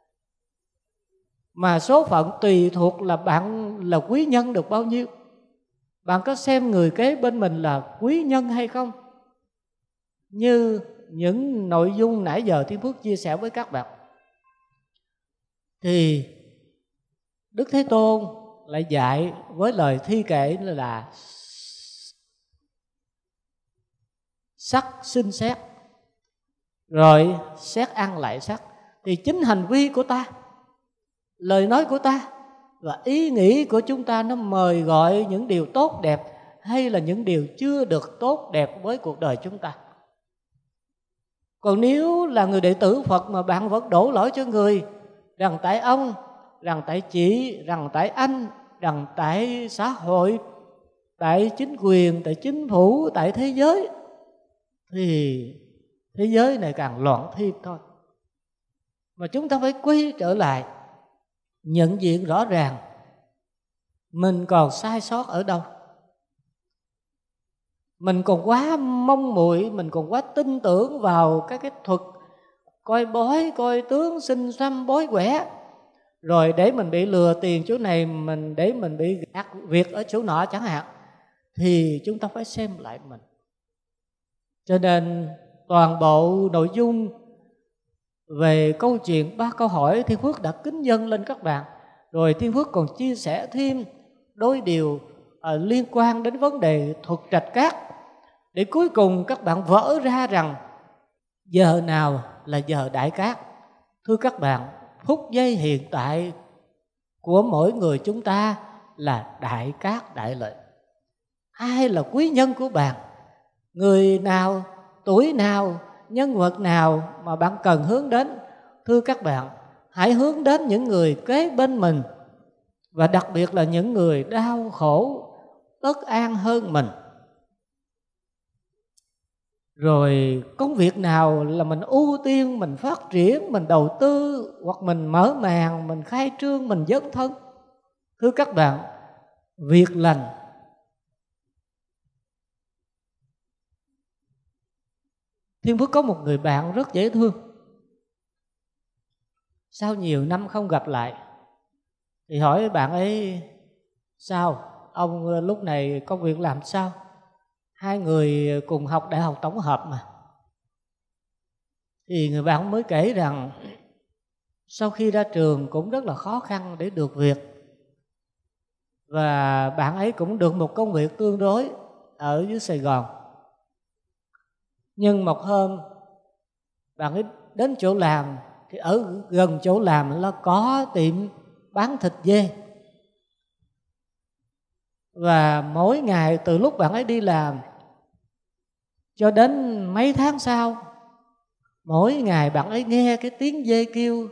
mà số phận tùy thuộc là bạn là quý nhân được bao nhiêu. Bạn có xem người kế bên mình là quý nhân hay không? Như những nội dung nãy giờ Thiên Phước chia sẻ với các bạn, thì Đức Thế Tôn lại dạy với lời thi kệ là sắc sinh sét, rồi sét ăn lại sắc. Thì chính hành vi của ta, lời nói của ta và ý nghĩ của chúng ta nó mời gọi những điều tốt đẹp hay là những điều chưa được tốt đẹp với cuộc đời chúng ta. Còn nếu là người đệ tử Phật mà bạn vẫn đổ lỗi cho người, rằng tại ông, rằng tại chị, rằng tại anh, rằng tại xã hội, tại chính quyền, tại chính phủ, tại thế giới, thì thế giới này càng loạn thêm thôi. Mà chúng ta phải quay trở lại, nhận diện rõ ràng mình còn sai sót ở đâu. Mình còn quá mong muội, mình còn quá tin tưởng vào các cái thuật coi bói, coi tướng, sinh xăm, bói quẻ, rồi để mình bị lừa tiền chỗ này, mình để mình bị gạt việc ở chỗ nọ chẳng hạn, thì chúng ta phải xem lại mình. Cho nên toàn bộ nội dung về câu chuyện ba câu hỏi Thiên Phước đã kính dâng lên các bạn. Rồi Thiên Phước còn chia sẻ thêm đôi điều à, liên quan đến vấn đề thuật trạch cát, để cuối cùng các bạn vỡ ra rằng giờ nào là giờ đại cát. Thưa các bạn, phút giây hiện tại của mỗi người chúng ta là đại cát đại lợi. Ai là quý nhân của bạn? Người nào, tuổi nào, nhân vật nào mà bạn cần hướng đến? Thưa các bạn, hãy hướng đến những người kế bên mình, và đặc biệt là những người đau khổ, bất an hơn mình. Rồi công việc nào là mình ưu tiên, mình phát triển, mình đầu tư, hoặc mình mở màn, mình khai trương, mình dấn thân. Thưa các bạn, việc lành Thiên Phước có một người bạn rất dễ thương. Sau nhiều năm không gặp lại thì hỏi bạn ấy: sao ông lúc này công việc làm sao? Hai người cùng học đại học tổng hợp mà. Thì người bạn mới kể rằng sau khi ra trường cũng rất là khó khăn để được việc, và bạn ấy cũng được một công việc tương đối ở dưới Sài Gòn. Nhưng một hôm bạn ấy đến chỗ làm, thì ở gần chỗ làm là có tiệm bán thịt dê. Và mỗi ngày từ lúc bạn ấy đi làm cho đến mấy tháng sau, mỗi ngày bạn ấy nghe cái tiếng dê kêu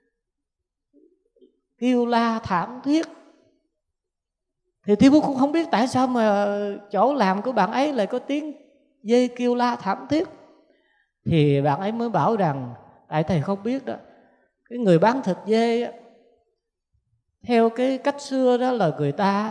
Kêu la thảm thiết. Thì Thiên Phước cũng không biết tại sao mà chỗ làm của bạn ấy lại có tiếng dê kêu la thảm thiết. Thì bạn ấy mới bảo rằng tại thầy không biết đó, cái người bán thịt dê theo cái cách xưa đó là người ta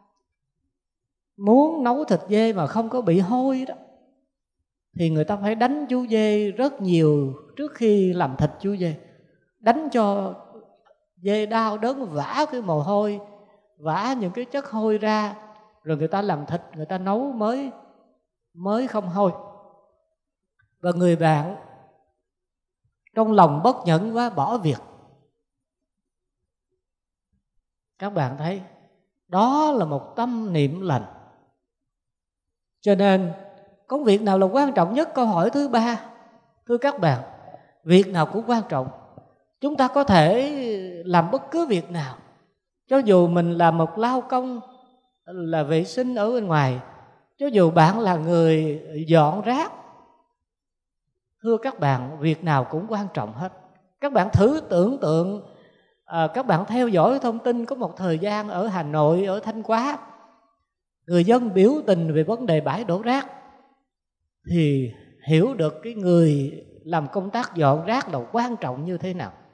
muốn nấu thịt dê mà không có bị hôi đó, thì người ta phải đánh chú dê rất nhiều trước khi làm thịt chú dê. Đánh cho dê đau đớn, vã cái mồ hôi, vã những cái chất hôi ra, rồi người ta làm thịt, người ta nấu mới mới không hôi. Và người bạn trong lòng bất nhẫn quá bỏ việc. Các bạn thấy đó là một tâm niệm lành. Cho nên công việc nào là quan trọng nhất? Câu hỏi thứ ba. Thưa các bạn, việc nào cũng quan trọng. Chúng ta có thể làm bất cứ việc nào, cho dù mình là một lao công, là vệ sinh ở bên ngoài, cho dù bạn là người dọn rác. Thưa các bạn, việc nào cũng quan trọng hết. Các bạn thử tưởng tượng, à, các bạn theo dõi thông tin có một thời gian ở Hà Nội, ở Thanh Hóa, người dân biểu tình về vấn đề bãi đổ rác, thì hiểu được cái người làm công tác dọn rác là quan trọng như thế nào.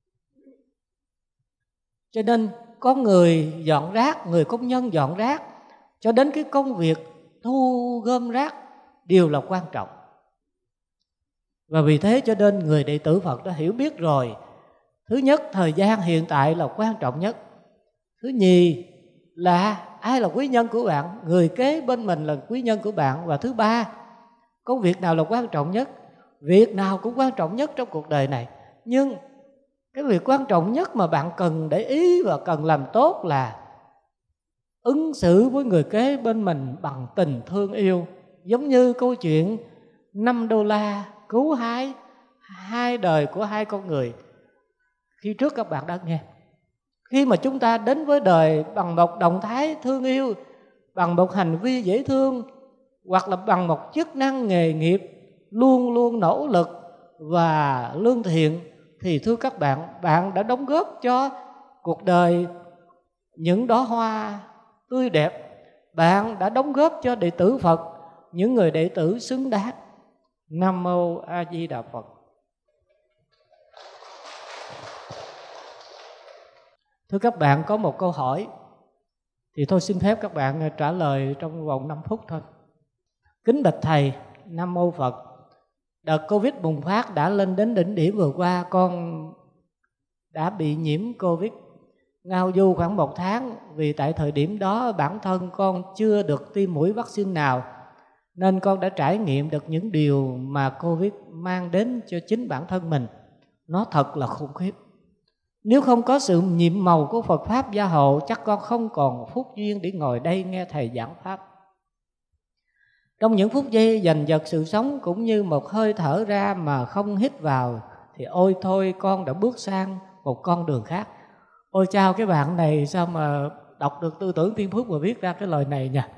Cho nên có người dọn rác, người công nhân dọn rác, cho đến cái công việc thu gom rác đều là quan trọng. Và vì thế cho nên người đệ tử Phật đã hiểu biết rồi. Thứ nhất, thời gian hiện tại là quan trọng nhất. Thứ nhì là ai là quý nhân của bạn? Người kế bên mình là quý nhân của bạn. Và thứ ba, công việc nào là quan trọng nhất? Việc nào cũng quan trọng nhất trong cuộc đời này. Nhưng cái việc quan trọng nhất mà bạn cần để ý và cần làm tốt là ứng xử với người kế bên mình bằng tình thương yêu. Giống như câu chuyện năm đô la cứu hai, hai đời của hai con người khi trước các bạn đã nghe. Khi mà chúng ta đến với đời bằng một động thái thương yêu, bằng một hành vi dễ thương, hoặc là bằng một chức năng nghề nghiệp luôn luôn nỗ lực, và lương thiện, thì thưa các bạn, bạn đã đóng góp cho cuộc đời những đóa hoa tươi đẹp. Bạn đã đóng góp cho đệ tử Phật những người đệ tử xứng đáng. Nam Mô A Di Đà Phật. Thưa các bạn, có một câu hỏi thì tôi xin phép các bạn trả lời trong vòng năm phút thôi. Kính bạch Thầy, Nam Mô Phật. Đợt Covid bùng phát đã lên đến đỉnh điểm vừa qua, con đã bị nhiễm Covid ngao du khoảng một tháng. Vì tại thời điểm đó bản thân con chưa được tiêm mũi vaccine nào, nên con đã trải nghiệm được những điều mà Covid mang đến cho chính bản thân mình. Nó thật là khủng khiếp. Nếu không có sự nhiệm màu của Phật Pháp gia hộ, chắc con không còn phúc duyên để ngồi đây nghe Thầy giảng Pháp. Trong những phút giây giành giật sự sống cũng như một hơi thở ra mà không hít vào, thì ôi thôi con đã bước sang một con đường khác. Ôi chao, cái bạn này sao mà đọc được tư tưởng Thiên Phước mà viết ra cái lời này nha.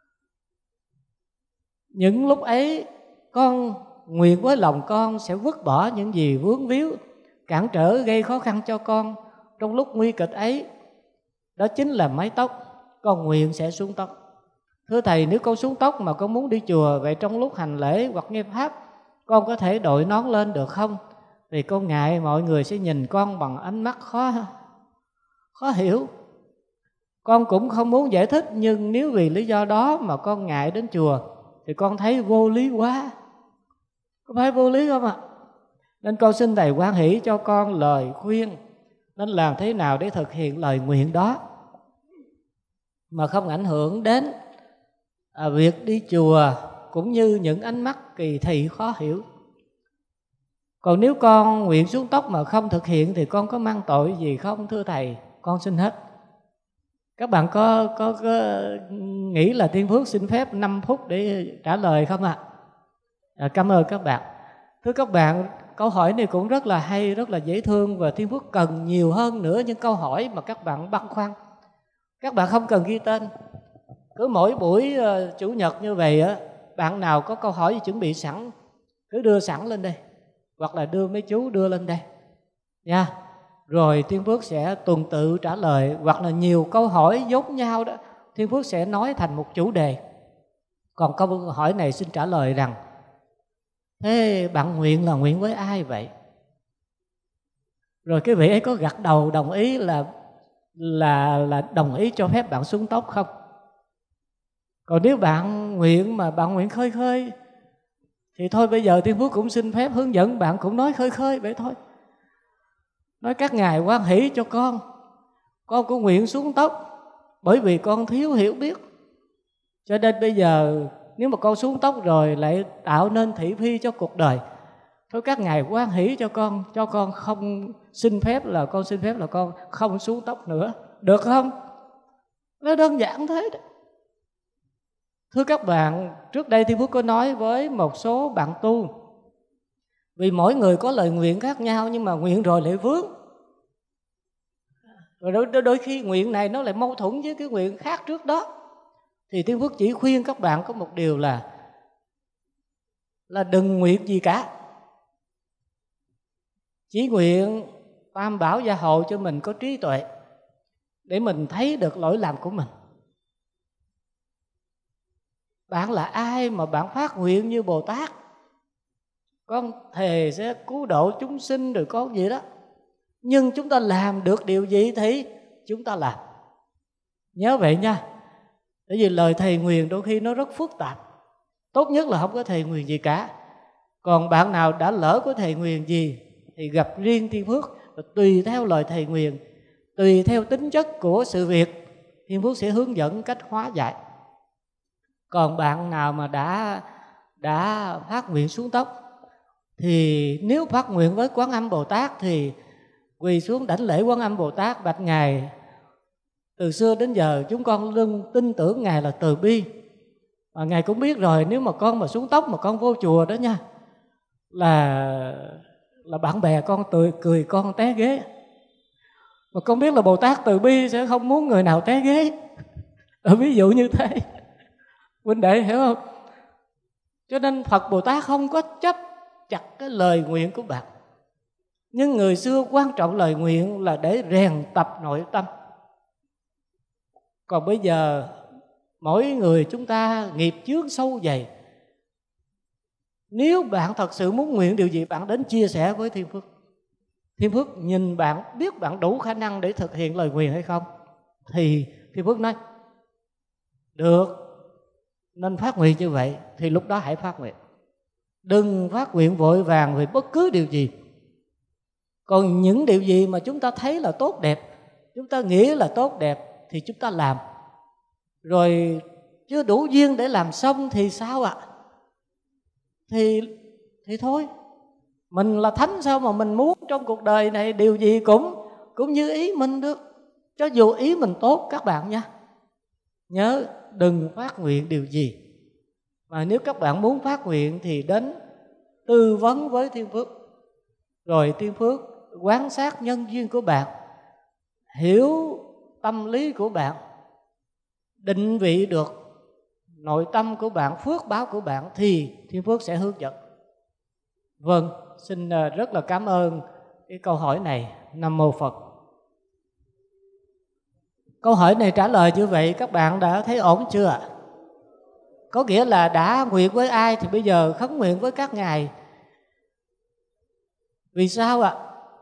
Những lúc ấy con nguyện với lòng con sẽ vứt bỏ những gì vướng víu, cản trở gây khó khăn cho con trong lúc nguy kịch ấy. Đó chính là mái tóc. Con nguyện sẽ xuống tóc. Thưa Thầy, nếu con xuống tóc mà con muốn đi chùa, vậy trong lúc hành lễ hoặc nghe Pháp, con có thể đội nón lên được không? Vì con ngại mọi người sẽ nhìn con bằng ánh mắt khó, khó hiểu. Con cũng không muốn giải thích, nhưng nếu vì lý do đó mà con ngại đến chùa thì con thấy vô lý quá. Có phải vô lý không ạ? Nên con xin Thầy hoan hỷ cho con lời khuyên nên làm thế nào để thực hiện lời nguyện đó mà không ảnh hưởng đến à, việc đi chùa cũng như những ánh mắt kỳ thị khó hiểu. Còn nếu con nguyện xuống tóc mà không thực hiện thì con có mang tội gì không thưa Thầy? Con xin hết. Các bạn có, có, có nghĩ là Thiên Phước xin phép năm phút để trả lời không ạ? À? À, cảm ơn các bạn. Thưa các bạn, câu hỏi này cũng rất là hay, rất là dễ thương, và Thiên Phước cần nhiều hơn nữa những câu hỏi mà các bạn băn khoăn. Các bạn không cần ghi tên. Cứ mỗi buổi uh, Chủ nhật như vậy á, bạn nào có câu hỏi gì chuẩn bị sẵn cứ đưa sẵn lên đây, hoặc là đưa mấy chú đưa lên đây nha. Rồi Thiên Phước sẽ tuần tự trả lời, hoặc là nhiều câu hỏi giống nhau đó Thiên Phước sẽ nói thành một chủ đề. Còn câu hỏi này xin trả lời rằng: thế bạn nguyện là nguyện với ai vậy? Rồi cái vị ấy có gật đầu đồng ý là là là đồng ý cho phép bạn xuống tóc không? Còn nếu bạn nguyện mà bạn nguyện khơi khơi thì thôi, bây giờ Thiên Phước cũng xin phép hướng dẫn bạn cũng nói khơi khơi vậy thôi. Nói các ngài hoan hỷ cho con, con cũng nguyện xuống tóc, bởi vì con thiếu hiểu biết. Cho nên bây giờ nếu mà con xuống tóc rồi lại tạo nên thị phi cho cuộc đời, thôi các ngài hoan hỷ cho con, cho con không xin phép là con xin phép là con không xuống tóc nữa, được không? Nó đơn giản thế đó. Thưa các bạn, trước đây Thiên Phước có nói với một số bạn tu, vì mỗi người có lời nguyện khác nhau, nhưng mà nguyện rồi lại vướng. Rồi đôi, đôi khi nguyện này nó lại mâu thuẫn với cái nguyện khác trước đó. Thì Thiên Phước chỉ khuyên các bạn có một điều là là đừng nguyện gì cả. Chỉ nguyện Tam Bảo gia hộ cho mình có trí tuệ để mình thấy được lỗi lầm của mình. Bạn là ai mà bạn phát nguyện như Bồ Tát? Con thề sẽ cứu độ chúng sinh rồi có gì đó. Nhưng chúng ta làm được điều gì thì chúng ta làm. Nhớ vậy nha. Bởi vì lời thề nguyện đôi khi nó rất phức tạp. Tốt nhất là không có thề nguyện gì cả. Còn bạn nào đã lỡ có thề nguyện gì thì gặp riêng Thiên Phước, tùy theo lời thề nguyện, tùy theo tính chất của sự việc, Thiên Phước sẽ hướng dẫn cách hóa giải. Còn bạn nào mà đã đã phát nguyện xuống tóc thì nếu phát nguyện với Quán Âm Bồ Tát thì quỳ xuống đảnh lễ Quán Âm Bồ Tát, bạch ngài: từ xưa đến giờ chúng con luôn tin tưởng ngài là từ bi, mà ngài cũng biết rồi, nếu mà con mà xuống tóc mà con vô chùa đó nha, là là bạn bè con cười, cười con té ghế. Mà con biết là Bồ Tát từ bi sẽ không muốn người nào té ghế. Ở ví dụ như thế, huynh đệ hiểu không? Cho nên Phật Bồ Tát không có chấp chặt cái lời nguyện của bạn. Nhưng người xưa quan trọng lời nguyện là để rèn tập nội tâm. Còn bây giờ mỗi người chúng ta nghiệp chướng sâu dày. Nếu bạn thật sự muốn nguyện điều gì, bạn đến chia sẻ với Thiên Phước. Thiên Phước nhìn bạn, biết bạn đủ khả năng để thực hiện lời nguyện hay không, thì Thiên Phước nói được, nên phát nguyện như vậy, thì lúc đó hãy phát nguyện. Đừng phát nguyện vội vàng về bất cứ điều gì. Còn những điều gì mà chúng ta thấy là tốt đẹp, chúng ta nghĩ là tốt đẹp thì chúng ta làm. Rồi chưa đủ duyên để làm xong thì sao ạ? À? Thì, thì thôi. Mình là thánh sao mà mình muốn trong cuộc đời này điều gì cũng, cũng như ý mình được. Cho dù ý mình tốt các bạn nha. Nhớ đừng phát nguyện điều gì. Mà nếu các bạn muốn phát nguyện thì đến tư vấn với Thiên Phước. Rồi Thiên Phước quan sát nhân duyên của bạn, hiểu tâm lý của bạn, định vị được nội tâm của bạn, phước báo của bạn, thì Thiên Phước sẽ hướng dẫn. Vâng, xin rất là cảm ơn cái câu hỏi này. Nam Mô Phật. Câu hỏi này trả lời như vậy các bạn đã thấy ổn chưa ạ? Có nghĩa là đã nguyện với ai thì bây giờ khấn nguyện với các ngài. Vì sao ạ?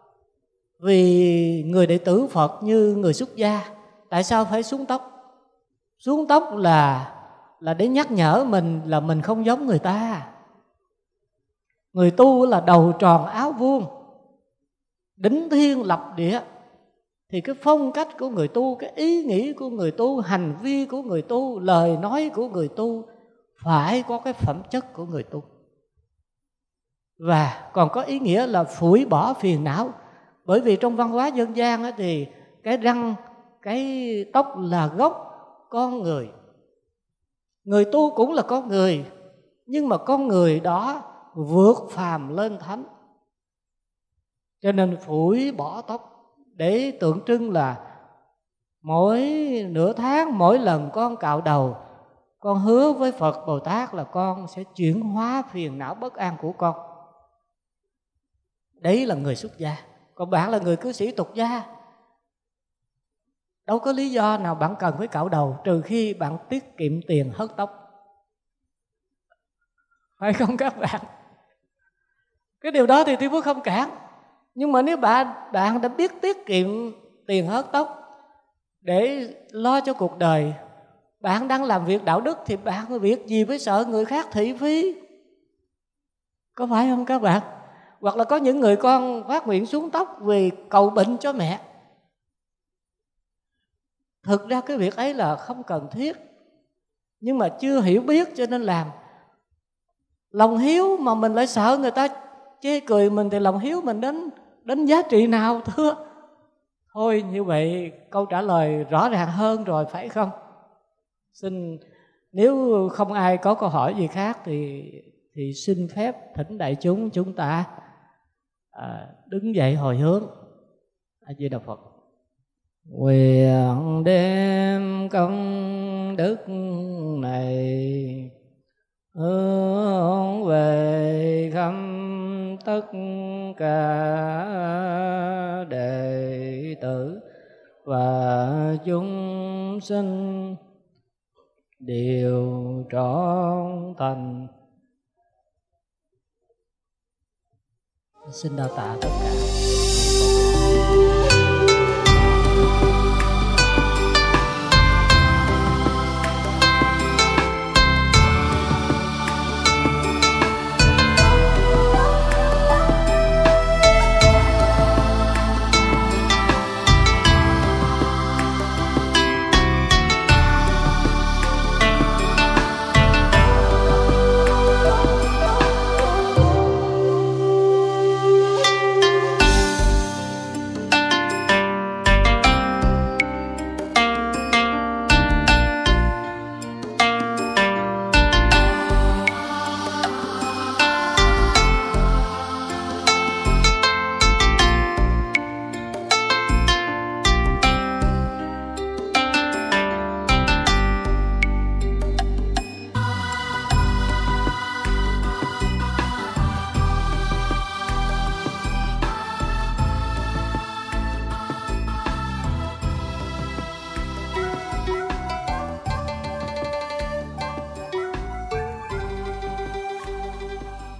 Vì người đệ tử Phật như người xuất gia, tại sao phải xuống tóc? Xuống tóc là là để nhắc nhở mình là mình không giống người ta. Người tu là đầu tròn áo vuông, đỉnh thiên lập địa. Thì cái phong cách của người tu, cái ý nghĩ của người tu, hành vi của người tu, lời nói của người tu phải có cái phẩm chất của người tu. Và còn có ý nghĩa là phủi bỏ phiền não. Bởi vì trong văn hóa dân gian thì cái răng, cái tóc là gốc con người. Người tu cũng là con người, nhưng mà con người đó vượt phàm lên thánh. Cho nên phủi bỏ tóc để tượng trưng là mỗi nửa tháng, mỗi lần con cạo đầu, con hứa với Phật Bồ Tát là con sẽ chuyển hóa phiền não bất an của con. Đấy là người xuất gia. Còn bạn là người cư sĩ tục gia, đâu có lý do nào bạn cần phải cạo đầu, trừ khi bạn tiết kiệm tiền hớt tóc. Phải không các bạn? Cái điều đó thì Thiên Phước không cản. Nhưng mà nếu bạn, bạn đã biết tiết kiệm tiền hớt tóc để lo cho cuộc đời, bạn đang làm việc đạo đức, thì bạn có việc gì phải sợ người khác thị phi? Có phải không các bạn? Hoặc là có những người con phát nguyện xuống tóc vì cầu bệnh cho mẹ. Thực ra cái việc ấy là không cần thiết, nhưng mà chưa hiểu biết cho nên làm. Lòng hiếu mà mình lại sợ người ta chê cười mình thì lòng hiếu mình đến, đến giá trị nào thưa? Thôi như vậy câu trả lời rõ ràng hơn rồi phải không? Xin, nếu không ai có câu hỏi gì khác thì, thì xin phép thỉnh đại chúng chúng ta à, đứng dậy hồi hướng. A Di Đà Phật. Nguyện đem công đức này hướng về khắp tất cả đệ tử và chúng sinh đều trọn thành. Xin đa tạ tất cả.